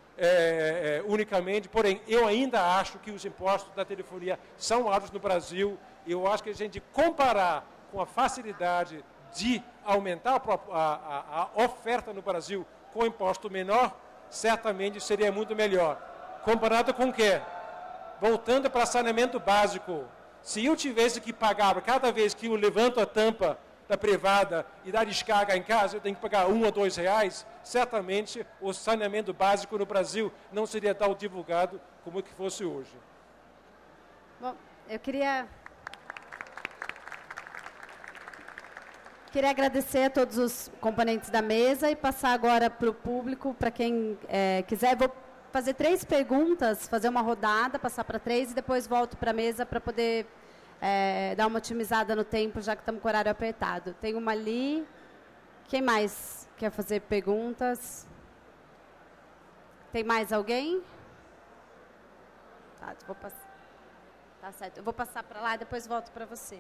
S8: unicamente, porém, eu ainda acho que os impostos da telefonia são altos no Brasil. Eu acho que a gente comparar com a facilidade de aumentar a oferta no Brasil com imposto menor, certamente seria muito melhor. Comparado com o quê? Voltando para saneamento básico. Se eu tivesse que pagar cada vez que eu levanto a tampa da privada e dar descarga em casa, eu tenho que pagar R$1 ou R$2, certamente o saneamento básico no Brasil não seria tão divulgado como que fosse hoje.
S9: Bom, eu queria agradecer a todos os componentes da mesa e passar agora para o público, para quem quiser. Vou fazer 3 perguntas, fazer uma rodada, passar para 3 e depois volto para a mesa para poder dar uma otimizada no tempo, já que estamos com o horário apertado. Tem uma ali. Quem mais quer fazer perguntas? Tem mais alguém? Tá, tá certo. Eu vou passar para lá e depois volto para você.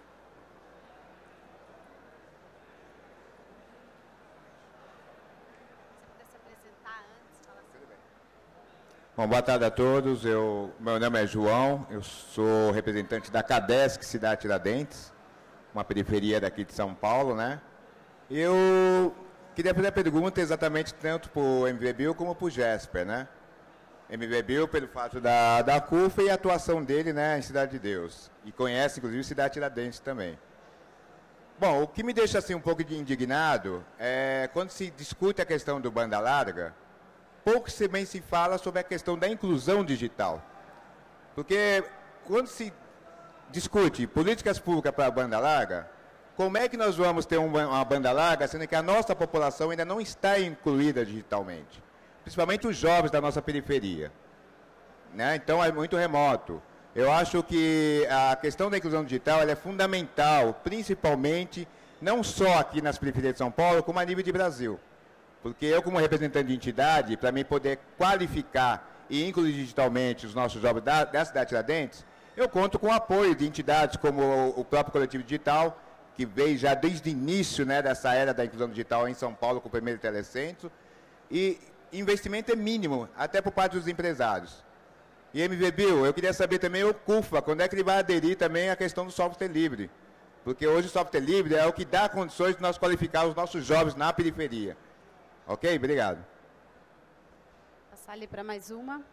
S10: Bom, boa tarde a todos. Meu nome é João, eu sou representante da Cadesc Cidade Tiradentes, uma periferia daqui de São Paulo, né? Eu queria fazer a pergunta exatamente tanto para o MVBio como para o Jesper, né? MVBio pelo fato da CUFA e a atuação dele, né, em Cidade de Deus. E conhece, inclusive, Cidade Tiradentes também. Bom, o que me deixa assim um pouco indignado é quando se discute a questão do banda larga, pouco também se fala sobre a questão da inclusão digital. Porque quando se discute políticas públicas para a banda larga, como é que nós vamos ter uma banda larga, sendo que a nossa população ainda não está incluída digitalmente? Principalmente os jovens da nossa periferia, né? Então é muito remoto. Eu acho que a questão da inclusão digital ela é fundamental, principalmente, não só aqui nas periferias de São Paulo, como a nível de Brasil. Porque eu, como representante de entidade, para mim poder qualificar e incluir digitalmente os nossos jovens da cidade de Tiradentes, eu conto com o apoio de entidades como o próprio Coletivo Digital, que veio já desde o início, né, dessa era da inclusão digital em São Paulo, com o primeiro telecentro. E investimento é mínimo, até por parte dos empresários. E MVBio, eu queria saber também o CUFA, quando é que ele vai aderir também à questão do software livre? Porque hoje o software livre é o que dá condições de nós qualificar os nossos jovens na periferia. Ok? Obrigado.
S9: Vou passar ali para mais uma.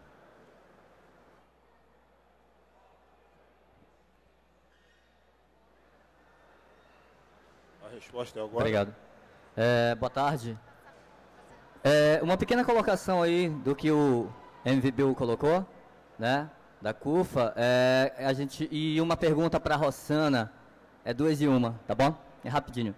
S7: A resposta é agora.
S11: Obrigado. Boa tarde. Uma pequena colocação aí do que o MVBio colocou, né, da CUFA, e uma pergunta para a Rossana, 2 em 1, tá bom? É rapidinho.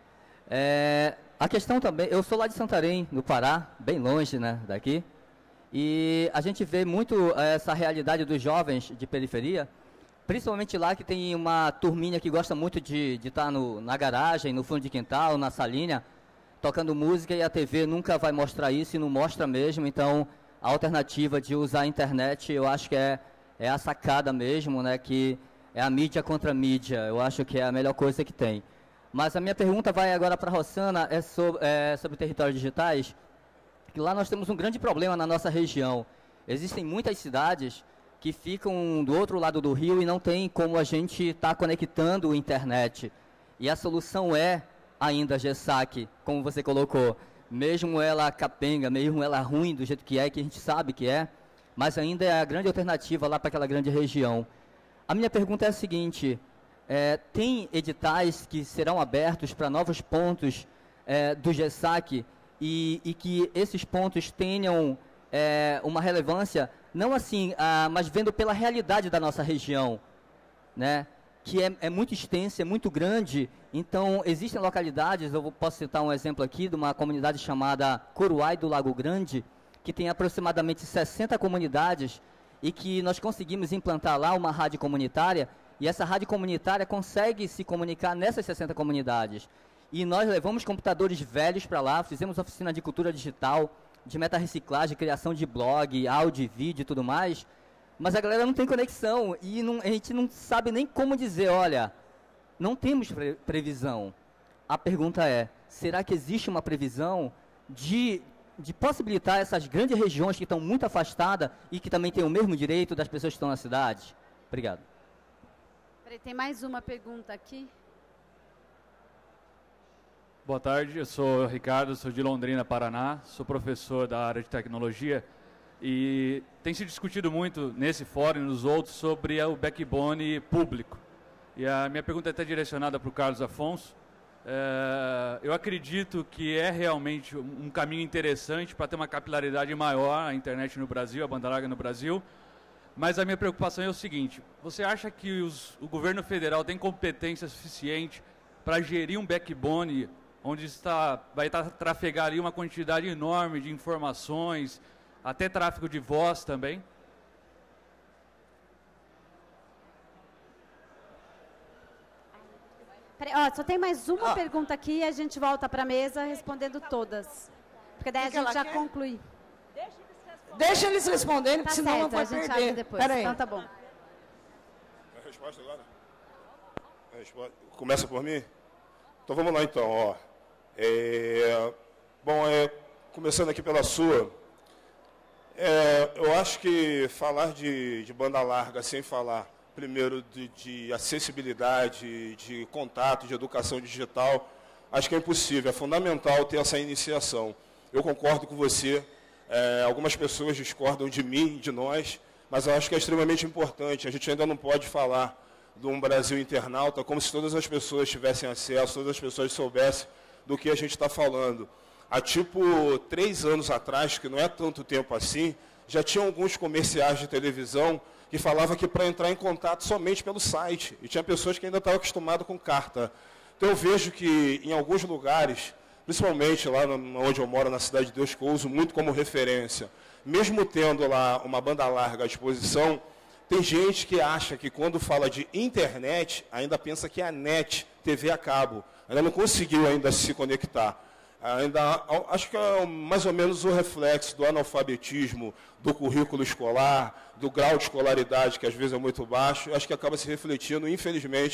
S11: A questão também, eu sou lá de Santarém, no Pará, bem longe, né, daqui, e a gente vê muito essa realidade dos jovens de periferia, principalmente lá que tem uma turminha que gosta muito de estar na garagem, no fundo de quintal, na salinha, tocando música, e a TV nunca vai mostrar isso e não mostra mesmo. Então, a alternativa de usar a internet, eu acho que é a sacada mesmo, né, que é a mídia contra a mídia. Eu acho que é a melhor coisa que tem. Mas a minha pergunta vai agora para a Rossana, sobre territórios digitais, que lá nós temos um grande problema na nossa região. Existem muitas cidades que ficam do outro lado do rio e não tem como a gente estar conectando a internet. E a solução é ainda a GESAC, como você colocou. Mesmo ela capenga, mesmo ela ruim do jeito que a gente sabe que é, mas ainda é a grande alternativa lá para aquela grande região. A minha pergunta é a seguinte, tem editais que serão abertos para novos pontos do GESAC e que esses pontos tenham uma relevância, não assim, mas vendo pela realidade da nossa região, né? Que é muito extensa, é muito grande. Então, existem localidades, eu posso citar um exemplo aqui, de uma comunidade chamada Coruai do Lago Grande, que tem aproximadamente 60 comunidades, e que nós conseguimos implantar lá uma rádio comunitária, e essa rádio comunitária consegue se comunicar nessas 60 comunidades. E nós levamos computadores velhos para lá, fizemos oficina de cultura digital, de meta-reciclagem, criação de blog, áudio, vídeo e tudo mais, mas a galera não tem conexão e a gente não sabe nem como dizer, olha, não temos previsão. A pergunta é, será que existe uma previsão de possibilitar essas grandes regiões que estão muito afastadas e que também têm o mesmo direito das pessoas que estão na cidade? Obrigado.
S9: Peraí, tem mais uma pergunta aqui.
S12: Boa tarde, eu sou o Ricardo, sou de Londrina, Paraná, sou professor da área de tecnologia e tem se discutido muito nesse fórum e nos outros sobre o backbone público. E a minha pergunta é até direcionada para o Carlos Afonso. Eu acredito que é realmente um caminho interessante para ter uma capilaridade maior a internet no Brasil, a banda larga no Brasil, mas a minha preocupação é o seguinte, você acha que o governo federal tem competência suficiente para gerir um backbone onde vai trafegar ali uma quantidade enorme de informações, até tráfego de voz também?
S9: Só tem mais uma pergunta aqui e a gente volta para a mesa respondendo todas. Porque daí a gente já conclui.
S5: Deixa eles responderem, porque senão não vai
S9: a gente
S5: perder.
S9: abre depois. Então tá bom.
S7: A resposta agora? A resposta... Começa por mim? Então vamos lá então, ó. Começando aqui pela sua, eu acho que falar de banda larga sem falar, primeiro, de acessibilidade, de contato, de educação digital, acho que é impossível, é fundamental ter essa iniciação. Eu concordo com você, algumas pessoas discordam de mim, de nós, mas eu acho que é extremamente importante. A gente ainda não pode falar de um Brasil internauta como se todas as pessoas tivessem acesso, todas as pessoas soubessem do que a gente está falando. Há 3 anos atrás, que não é tanto tempo assim, já tinha alguns comerciais de televisão que falavam que para entrar em contato somente pelo site. E tinha pessoas que ainda estavam acostumadas com carta. Então eu vejo que em alguns lugares, principalmente lá onde eu moro, na Cidade de Deus, que eu uso muito como referência, mesmo tendo lá uma banda larga à disposição, tem gente que acha que quando fala de internet, ainda pensa que é a net, TV a cabo. Ainda não conseguiu ainda se conectar. Acho que é mais ou menos o reflexo do analfabetismo, do currículo escolar, do grau de escolaridade, que às vezes é muito baixo, acho que acaba se refletindo, infelizmente,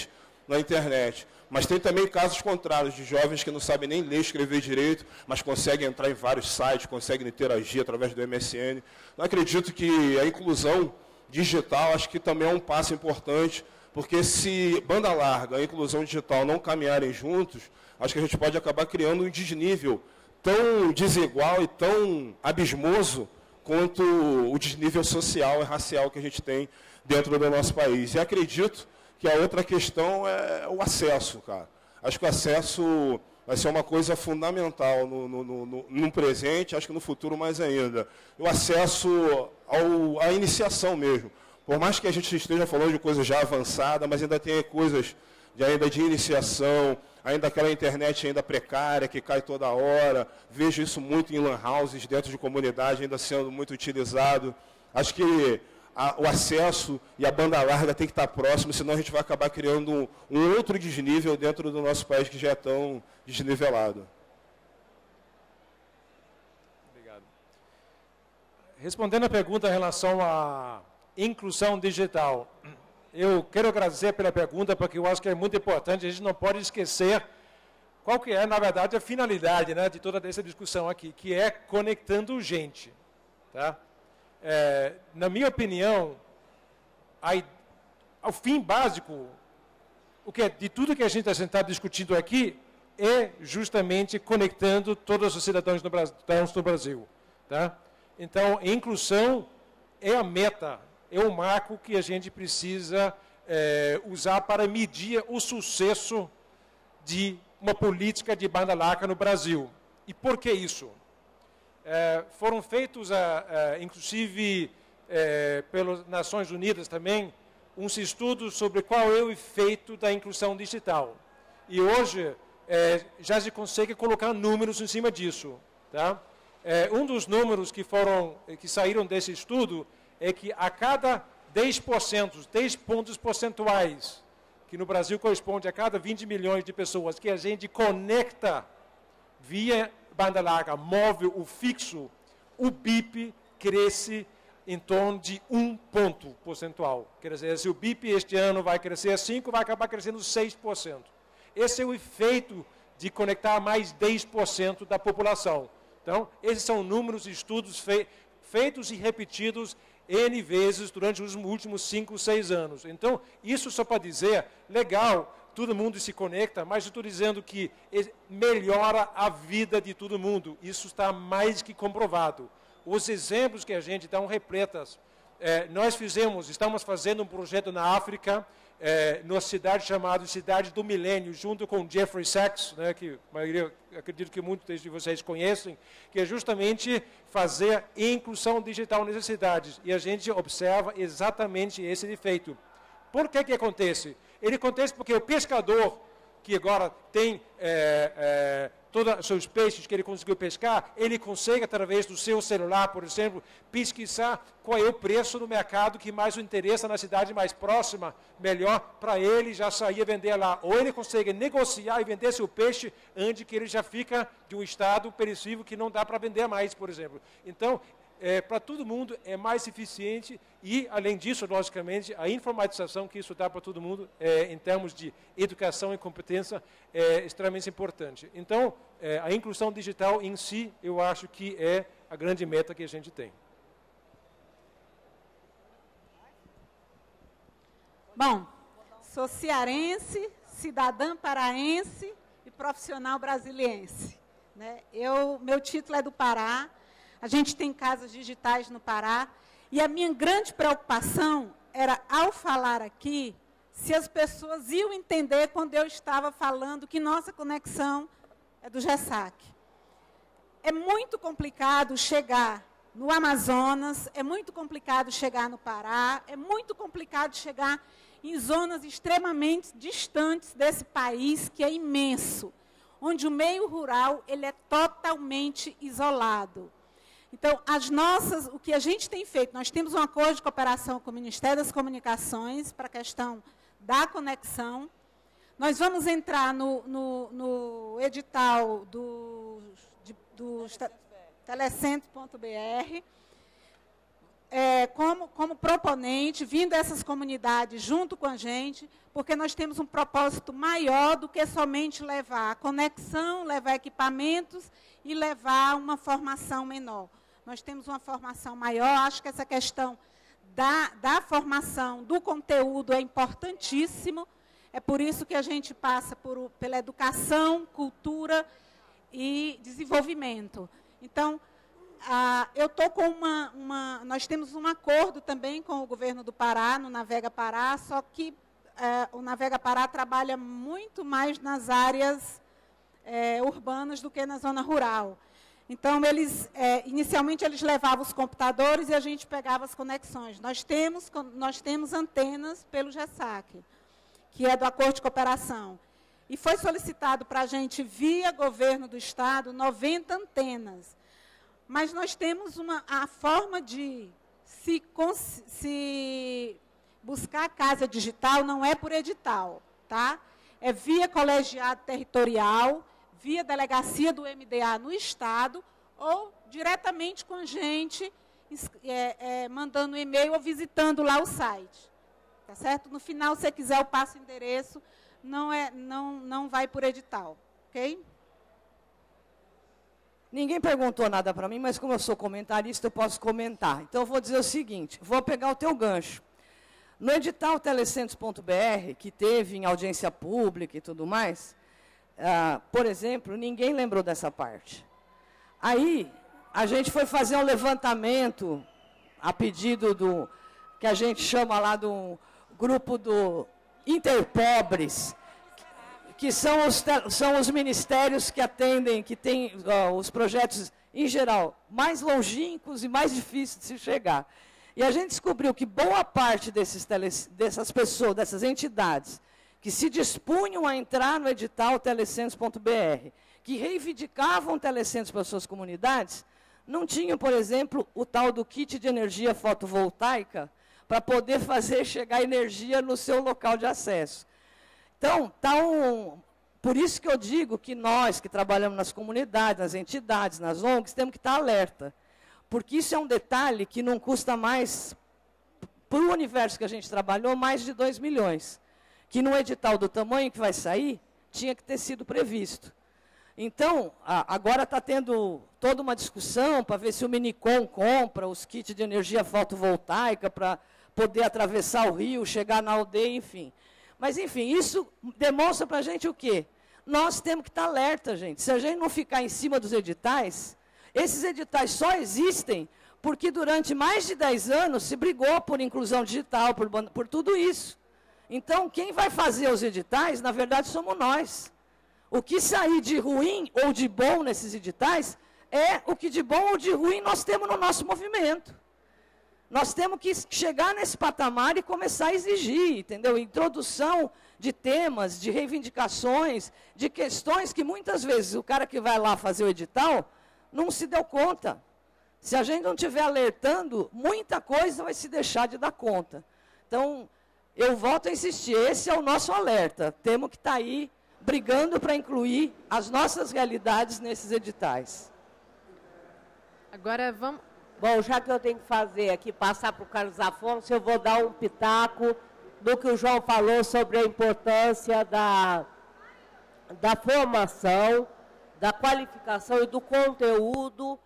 S7: na internet. Mas tem também casos contrários, de jovens que não sabem nem ler e escrever direito, mas conseguem entrar em vários sites, conseguem interagir através do MSN. Eu acredito que a inclusão digital, acho que também é um passo importante, porque se banda larga e a inclusão digital não caminharem juntos, acho que a gente pode acabar criando um desnível tão desigual e tão abismoso quanto o desnível social e racial que a gente tem dentro do nosso país. E acredito que a outra questão é o acesso, cara. Acho que o acesso vai ser uma coisa fundamental no presente, acho que no futuro mais ainda. O acesso à iniciação mesmo. Por mais que a gente esteja falando de coisas já avançadas, mas ainda tem coisas ainda de iniciação, ainda aquela internet ainda precária, que cai toda hora. Vejo isso muito em lan houses, dentro de comunidade, ainda sendo muito utilizado. Acho que o acesso e a banda larga tem que estar próximo, senão a gente vai acabar criando um outro desnível dentro do nosso país que já é tão desnivelado.
S8: Obrigado. Respondendo a pergunta em relação à inclusão digital, eu quero agradecer pela pergunta, porque eu acho que é muito importante, a gente não pode esquecer qual que é, na verdade, a finalidade, né, de toda essa discussão aqui, que é conectando gente. Tá? Na minha opinião, o fim básico de tudo que a gente está discutindo aqui é justamente conectando todos os cidadãos no Brasil. Tá? Então, a inclusão é a meta, é o marco que a gente precisa usar para medir o sucesso de uma política de banda larga no Brasil. E por que isso? Foram feitos, inclusive, pelas Nações Unidas também, uns estudos sobre qual é o efeito da inclusão digital. E hoje já se consegue colocar números em cima disso. Tá? Um dos números que saíram desse estudo é que a cada 10%, 10 pontos percentuais, que no Brasil corresponde a cada 20 milhões de pessoas, que a gente conecta via banda larga, móvel ou fixo, o BIP cresce em torno de 1 ponto percentual. Quer dizer, se o BIP este ano vai crescer 5%, vai acabar crescendo 6%. Esse é o efeito de conectar mais 10% da população. Então, esses são números, estudos feitos e repetidos N vezes durante os últimos 5, 6 anos. Então, isso só para dizer, legal, todo mundo se conecta, mas eu estou dizendo que melhora a vida de todo mundo. Isso está mais que comprovado. Os exemplos que a gente dá são repletos. Estamos fazendo um projeto na África, numa cidade chamada Cidade do Milênio, junto com Jeffrey Sachs, né, que a maioria, acredito que muitos de vocês conhecem, que é justamente fazer inclusão digital nessas cidades. E a gente observa exatamente esse efeito. Por que acontece? Ele acontece porque o pescador, que agora tem todos os seus peixes que ele conseguiu pescar, ele consegue, através do seu celular, por exemplo, pesquisar qual é o preço no mercado que mais o interessa na cidade mais próxima, melhor para ele já sair a vender lá. Ou ele consegue negociar e vender seu peixe antes que ele já fica de um estado perecível que não dá para vender mais, por exemplo. Então, para todo mundo é mais eficiente e, além disso, logicamente, a informatização que isso dá para todo mundo, em termos de educação e competência, é extremamente importante. Então, a inclusão digital em si, eu acho que é a grande meta que a gente tem.
S6: Bom, sou cearense, cidadã paraense e profissional brasiliense. Né? Meu título é do Pará. A gente tem casas digitais no Pará, e a minha grande preocupação era, ao falar aqui, se as pessoas iam entender quando eu estava falando que nossa conexão é do GESAC. É muito complicado chegar no Amazonas, é muito complicado chegar no Pará, é muito complicado chegar em zonas extremamente distantes desse país, que é imenso, onde o meio rural ele é totalmente isolado. Então, o que a gente tem feito, nós temos um acordo de cooperação com o Ministério das Comunicações para a questão da conexão. Nós vamos entrar no edital do telecentro.br. como proponente, vindo essas comunidades junto com a gente, porque nós temos um propósito maior do que somente levar a conexão, levar equipamentos e levar uma formação menor. Nós temos uma formação maior, acho que essa questão da formação, do conteúdo é importantíssimo, é por isso que a gente passa pela educação, cultura e desenvolvimento. Então, eu estou com nós temos um acordo também com o governo do Pará, no Navega Pará, só que o Navega Pará trabalha muito mais nas áreas urbanas do que na zona rural. Então, inicialmente, eles levavam os computadores e a gente pegava as conexões. Nós temos antenas pelo GESAC, que é do Acordo de Cooperação. E foi solicitado para a gente, via governo do Estado, 90 antenas. Mas nós temos a forma de se buscar a casa digital, não é por edital, tá? É via colegiado territorial, via delegacia do MDA no Estado, ou diretamente com a gente, mandando e-mail ou visitando lá o site. Tá certo? No final, se você quiser, eu passo o endereço, não vai por edital, ok?
S5: Ninguém perguntou nada para mim, mas como eu sou comentarista, eu posso comentar. Então, eu vou dizer o seguinte, vou pegar o teu gancho. No edital telecentros.br, que teve em audiência pública e tudo mais, por exemplo, ninguém lembrou dessa parte. Aí, a gente foi fazer um levantamento, a pedido que a gente chama lá do grupo do Interpobres, que são os ministérios que atendem, que têm os projetos, em geral, mais longínquos e mais difíceis de se chegar. E a gente descobriu que boa parte dessas pessoas, dessas entidades, que se dispunham a entrar no edital telecentros.br, que reivindicavam telecentros para suas comunidades, não tinham, por exemplo, o tal do kit de energia fotovoltaica para poder fazer chegar energia no seu local de acesso. Então, por isso que eu digo que nós, que trabalhamos nas comunidades, nas entidades, nas ONGs, temos que estar alerta. Porque isso é um detalhe que não custa mais, para o universo que a gente trabalhou, mais de 2 milhões. Que num edital do tamanho que vai sair, tinha que ter sido previsto. Então, agora está tendo toda uma discussão para ver se o Minicom compra os kits de energia fotovoltaica para poder atravessar o rio, chegar na aldeia, enfim. Mas, enfim, isso demonstra para a gente o quê? Nós temos que estar alerta, gente. Se a gente não ficar em cima dos editais, esses editais só existem porque durante mais de 10 anos se brigou por inclusão digital, por tudo isso. Então, quem vai fazer os editais, na verdade, somos nós. O que sair de ruim ou de bom nesses editais é o que de bom ou de ruim nós temos no nosso movimento. Nós temos que chegar nesse patamar e começar a exigir, entendeu? Introdução de temas, de reivindicações, de questões que muitas vezes o cara que vai lá fazer o edital não se deu conta. Se a gente não estiver alertando, muita coisa vai se deixar de dar conta. Então, eu volto a insistir, esse é o nosso alerta. Temos que estar aí brigando para incluir as nossas realidades nesses editais.
S2: Agora vamos...
S4: Bom, já que eu tenho que fazer aqui, passar para o Carlos Afonso, eu vou dar um pitaco do que o João falou sobre a importância da formação, da qualificação e do conteúdo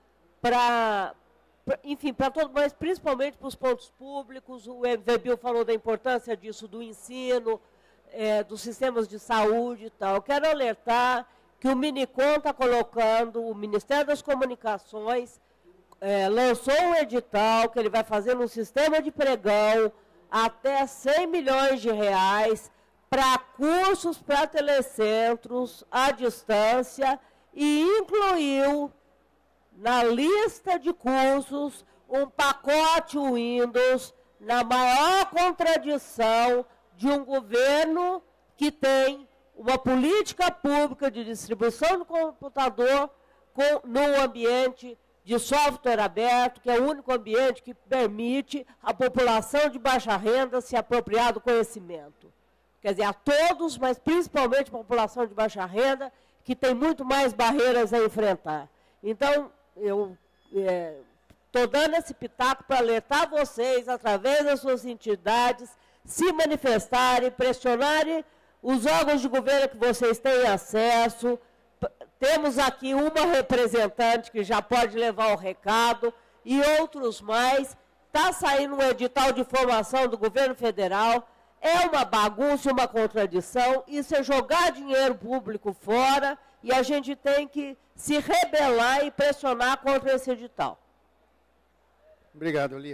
S4: enfim, para todos, mas principalmente para os pontos públicos. O MVBio falou da importância disso, do ensino, dos sistemas de saúde e tal. Eu quero alertar que o Minicom está colocando, o Ministério das Comunicações lançou um edital que ele vai fazer um sistema de pregão até 100 milhões de reais para cursos para telecentros à distância e incluiu na lista de cursos um pacote Windows, na maior contradição de um governo que tem uma política pública de distribuição do computador num ambiente de software aberto, que é o único ambiente que permite a população de baixa renda se apropriar do conhecimento. Quer dizer, a todos, mas principalmente a população de baixa renda, que tem muito mais barreiras a enfrentar. Então, eu Estou dando esse pitaco para alertar vocês, através das suas entidades, se manifestarem, pressionarem os órgãos de governo que vocês têm acesso. Temos aqui uma representante que já pode levar o recado e outros mais. Está saindo um edital de formação do governo federal. É uma bagunça, uma contradição. Isso é jogar dinheiro público fora e a gente tem que se rebelar e pressionar contra esse edital.
S3: Obrigado, Lia.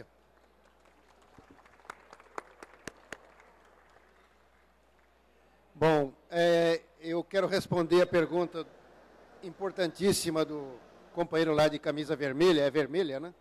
S3: Bom, eu quero responder a pergunta importantíssima do companheiro lá de camisa vermelha. É vermelha, né?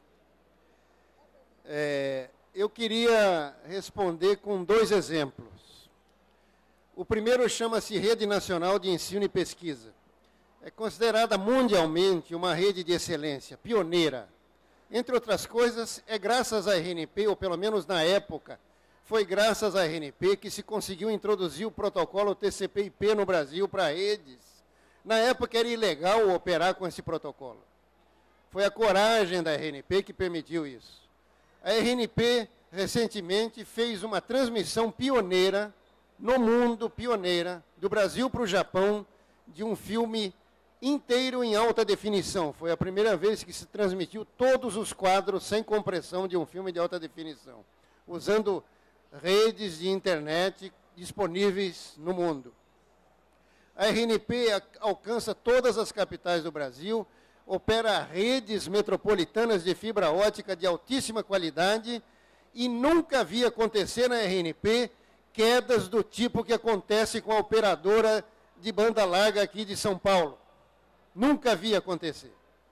S3: Eu queria responder com 2 exemplos. O primeiro chama-se Rede Nacional de Ensino e Pesquisa. É considerada mundialmente uma rede de excelência, pioneira. Entre outras coisas, é graças à RNP, ou pelo menos na época, foi graças à RNP que se conseguiu introduzir o protocolo TCP/IP no Brasil para redes. Na época era ilegal operar com esse protocolo. Foi a coragem da RNP que permitiu isso. A RNP, recentemente, fez uma transmissão pioneira, no mundo, pioneira, do Brasil para o Japão, de um filme inteiro em alta definição. Foi a primeira vez que se transmitiu todos os quadros sem compressão de um filme de alta definição, usando redes de internet disponíveis no mundo. A RNP alcança todas as capitais do Brasil, opera redes metropolitanas de fibra ótica de altíssima qualidade e nunca vi acontecer na RNP quedas do tipo que acontece com a operadora de banda larga aqui de São Paulo. Nunca vi acontecer.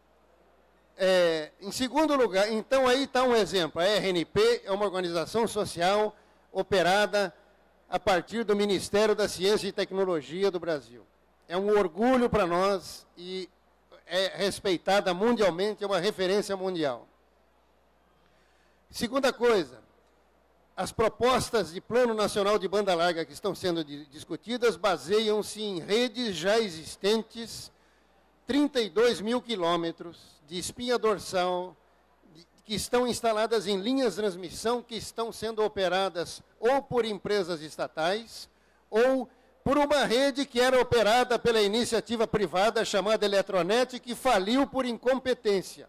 S3: Em segundo lugar, então aí está um exemplo. A RNP é uma organização social operada a partir do Ministério da Ciência e Tecnologia do Brasil. É um orgulho para nós e é respeitada mundialmente, é uma referência mundial. Segunda coisa, as propostas de Plano Nacional de Banda Larga que estão sendo discutidas baseiam-se em redes já existentes, 32 mil quilômetros de espinha dorsal, que estão instaladas em linhas de transmissão que estão sendo operadas ou por empresas estatais ou por uma rede que era operada pela iniciativa privada chamada Eletronet, que faliu por incompetência.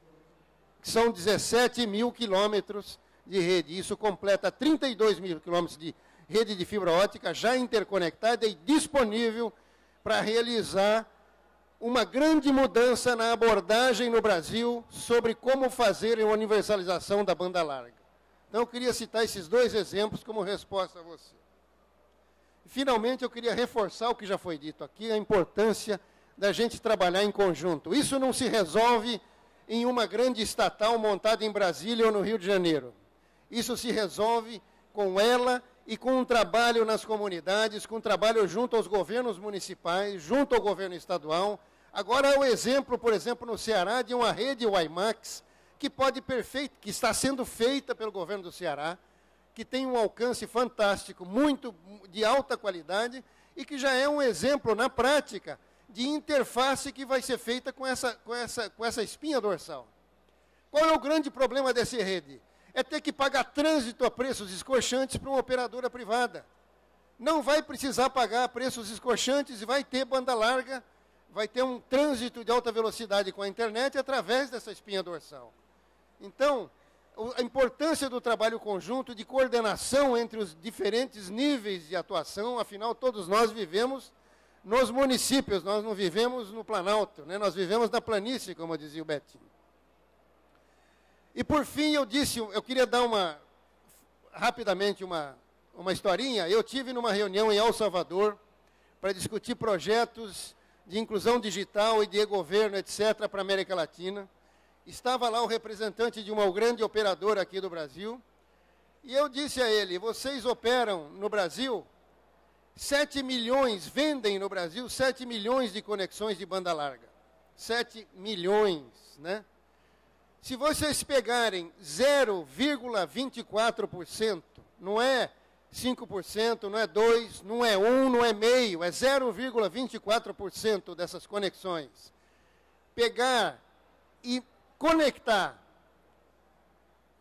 S3: São 17 mil quilômetros de rede. Isso completa 32 mil quilômetros de rede de fibra ótica já interconectada e disponível para realizar uma grande mudança na abordagem no Brasil sobre como fazer a universalização da banda larga. Então, eu queria citar esses 2 exemplos como resposta a você. Finalmente, eu queria reforçar o que já foi dito aqui, a importância da gente trabalhar em conjunto. Isso não se resolve em uma grande estatal montada em Brasília ou no Rio de Janeiro. Isso se resolve com ela e com um trabalho nas comunidades, com um trabalho junto aos governos municipais, junto ao governo estadual. Agora é o exemplo, por exemplo, no Ceará, de uma rede WiMAX que está sendo feita pelo governo do Ceará, que tem um alcance fantástico, muito de alta qualidade, e que já é um exemplo na prática de interface que vai ser feita com essa espinha dorsal. Qual é o grande problema dessa rede? É ter que pagar trânsito a preços escorchantes para uma operadora privada. Não vai precisar pagar preços escorchantes e vai ter banda larga, vai ter um trânsito de alta velocidade com a internet através dessa espinha dorsal. Então, a importância do trabalho conjunto, de coordenação entre os diferentes níveis de atuação, afinal, todos nós vivemos nos municípios, nós não vivemos no Planalto, né? Nós vivemos na planície, como dizia o Betinho. E, por fim, eu queria dar rapidamente uma historinha. Eu tive numa reunião em El Salvador para discutir projetos de inclusão digital e de e-governo, etc., para a América Latina. Estava lá o representante de uma grande operadora aqui do Brasil, e eu disse a ele, vocês operam no Brasil 7 milhões, vendem no Brasil 7 milhões de conexões de banda larga. 7 milhões, né? Se vocês pegarem 0,24%, não é 5%, não é 2%, não é 1%, não é meio, é 0,24% dessas conexões. Pegar e conectar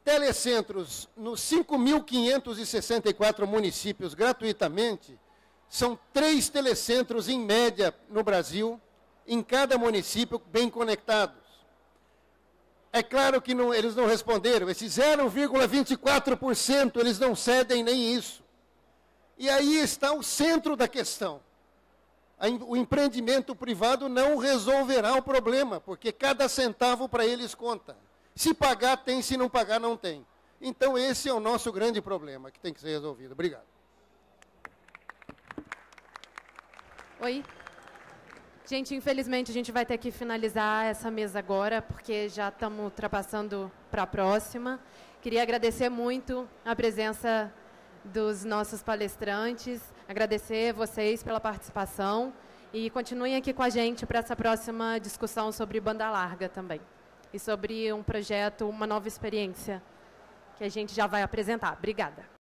S3: telecentros nos 5.564 municípios gratuitamente. São 3 telecentros, em média, no Brasil, em cada município, bem conectados. É claro que eles não responderam. Esse 0,24%, eles não cedem nem isso. E aí está o centro da questão. O empreendimento privado não resolverá o problema, porque cada centavo para eles conta. Se pagar, tem. Se não pagar, não tem. Então, esse é o nosso grande problema, que tem que ser resolvido. Obrigado.
S2: Oi. Gente, infelizmente a gente vai ter que finalizar essa mesa agora, porque já estamos ultrapassando para a próxima. Queria agradecer muito a presença dos nossos palestrantes, agradecer vocês pela participação e continuem aqui com a gente para essa próxima discussão sobre banda larga também. E sobre um projeto, uma nova experiência que a gente já vai apresentar. Obrigada.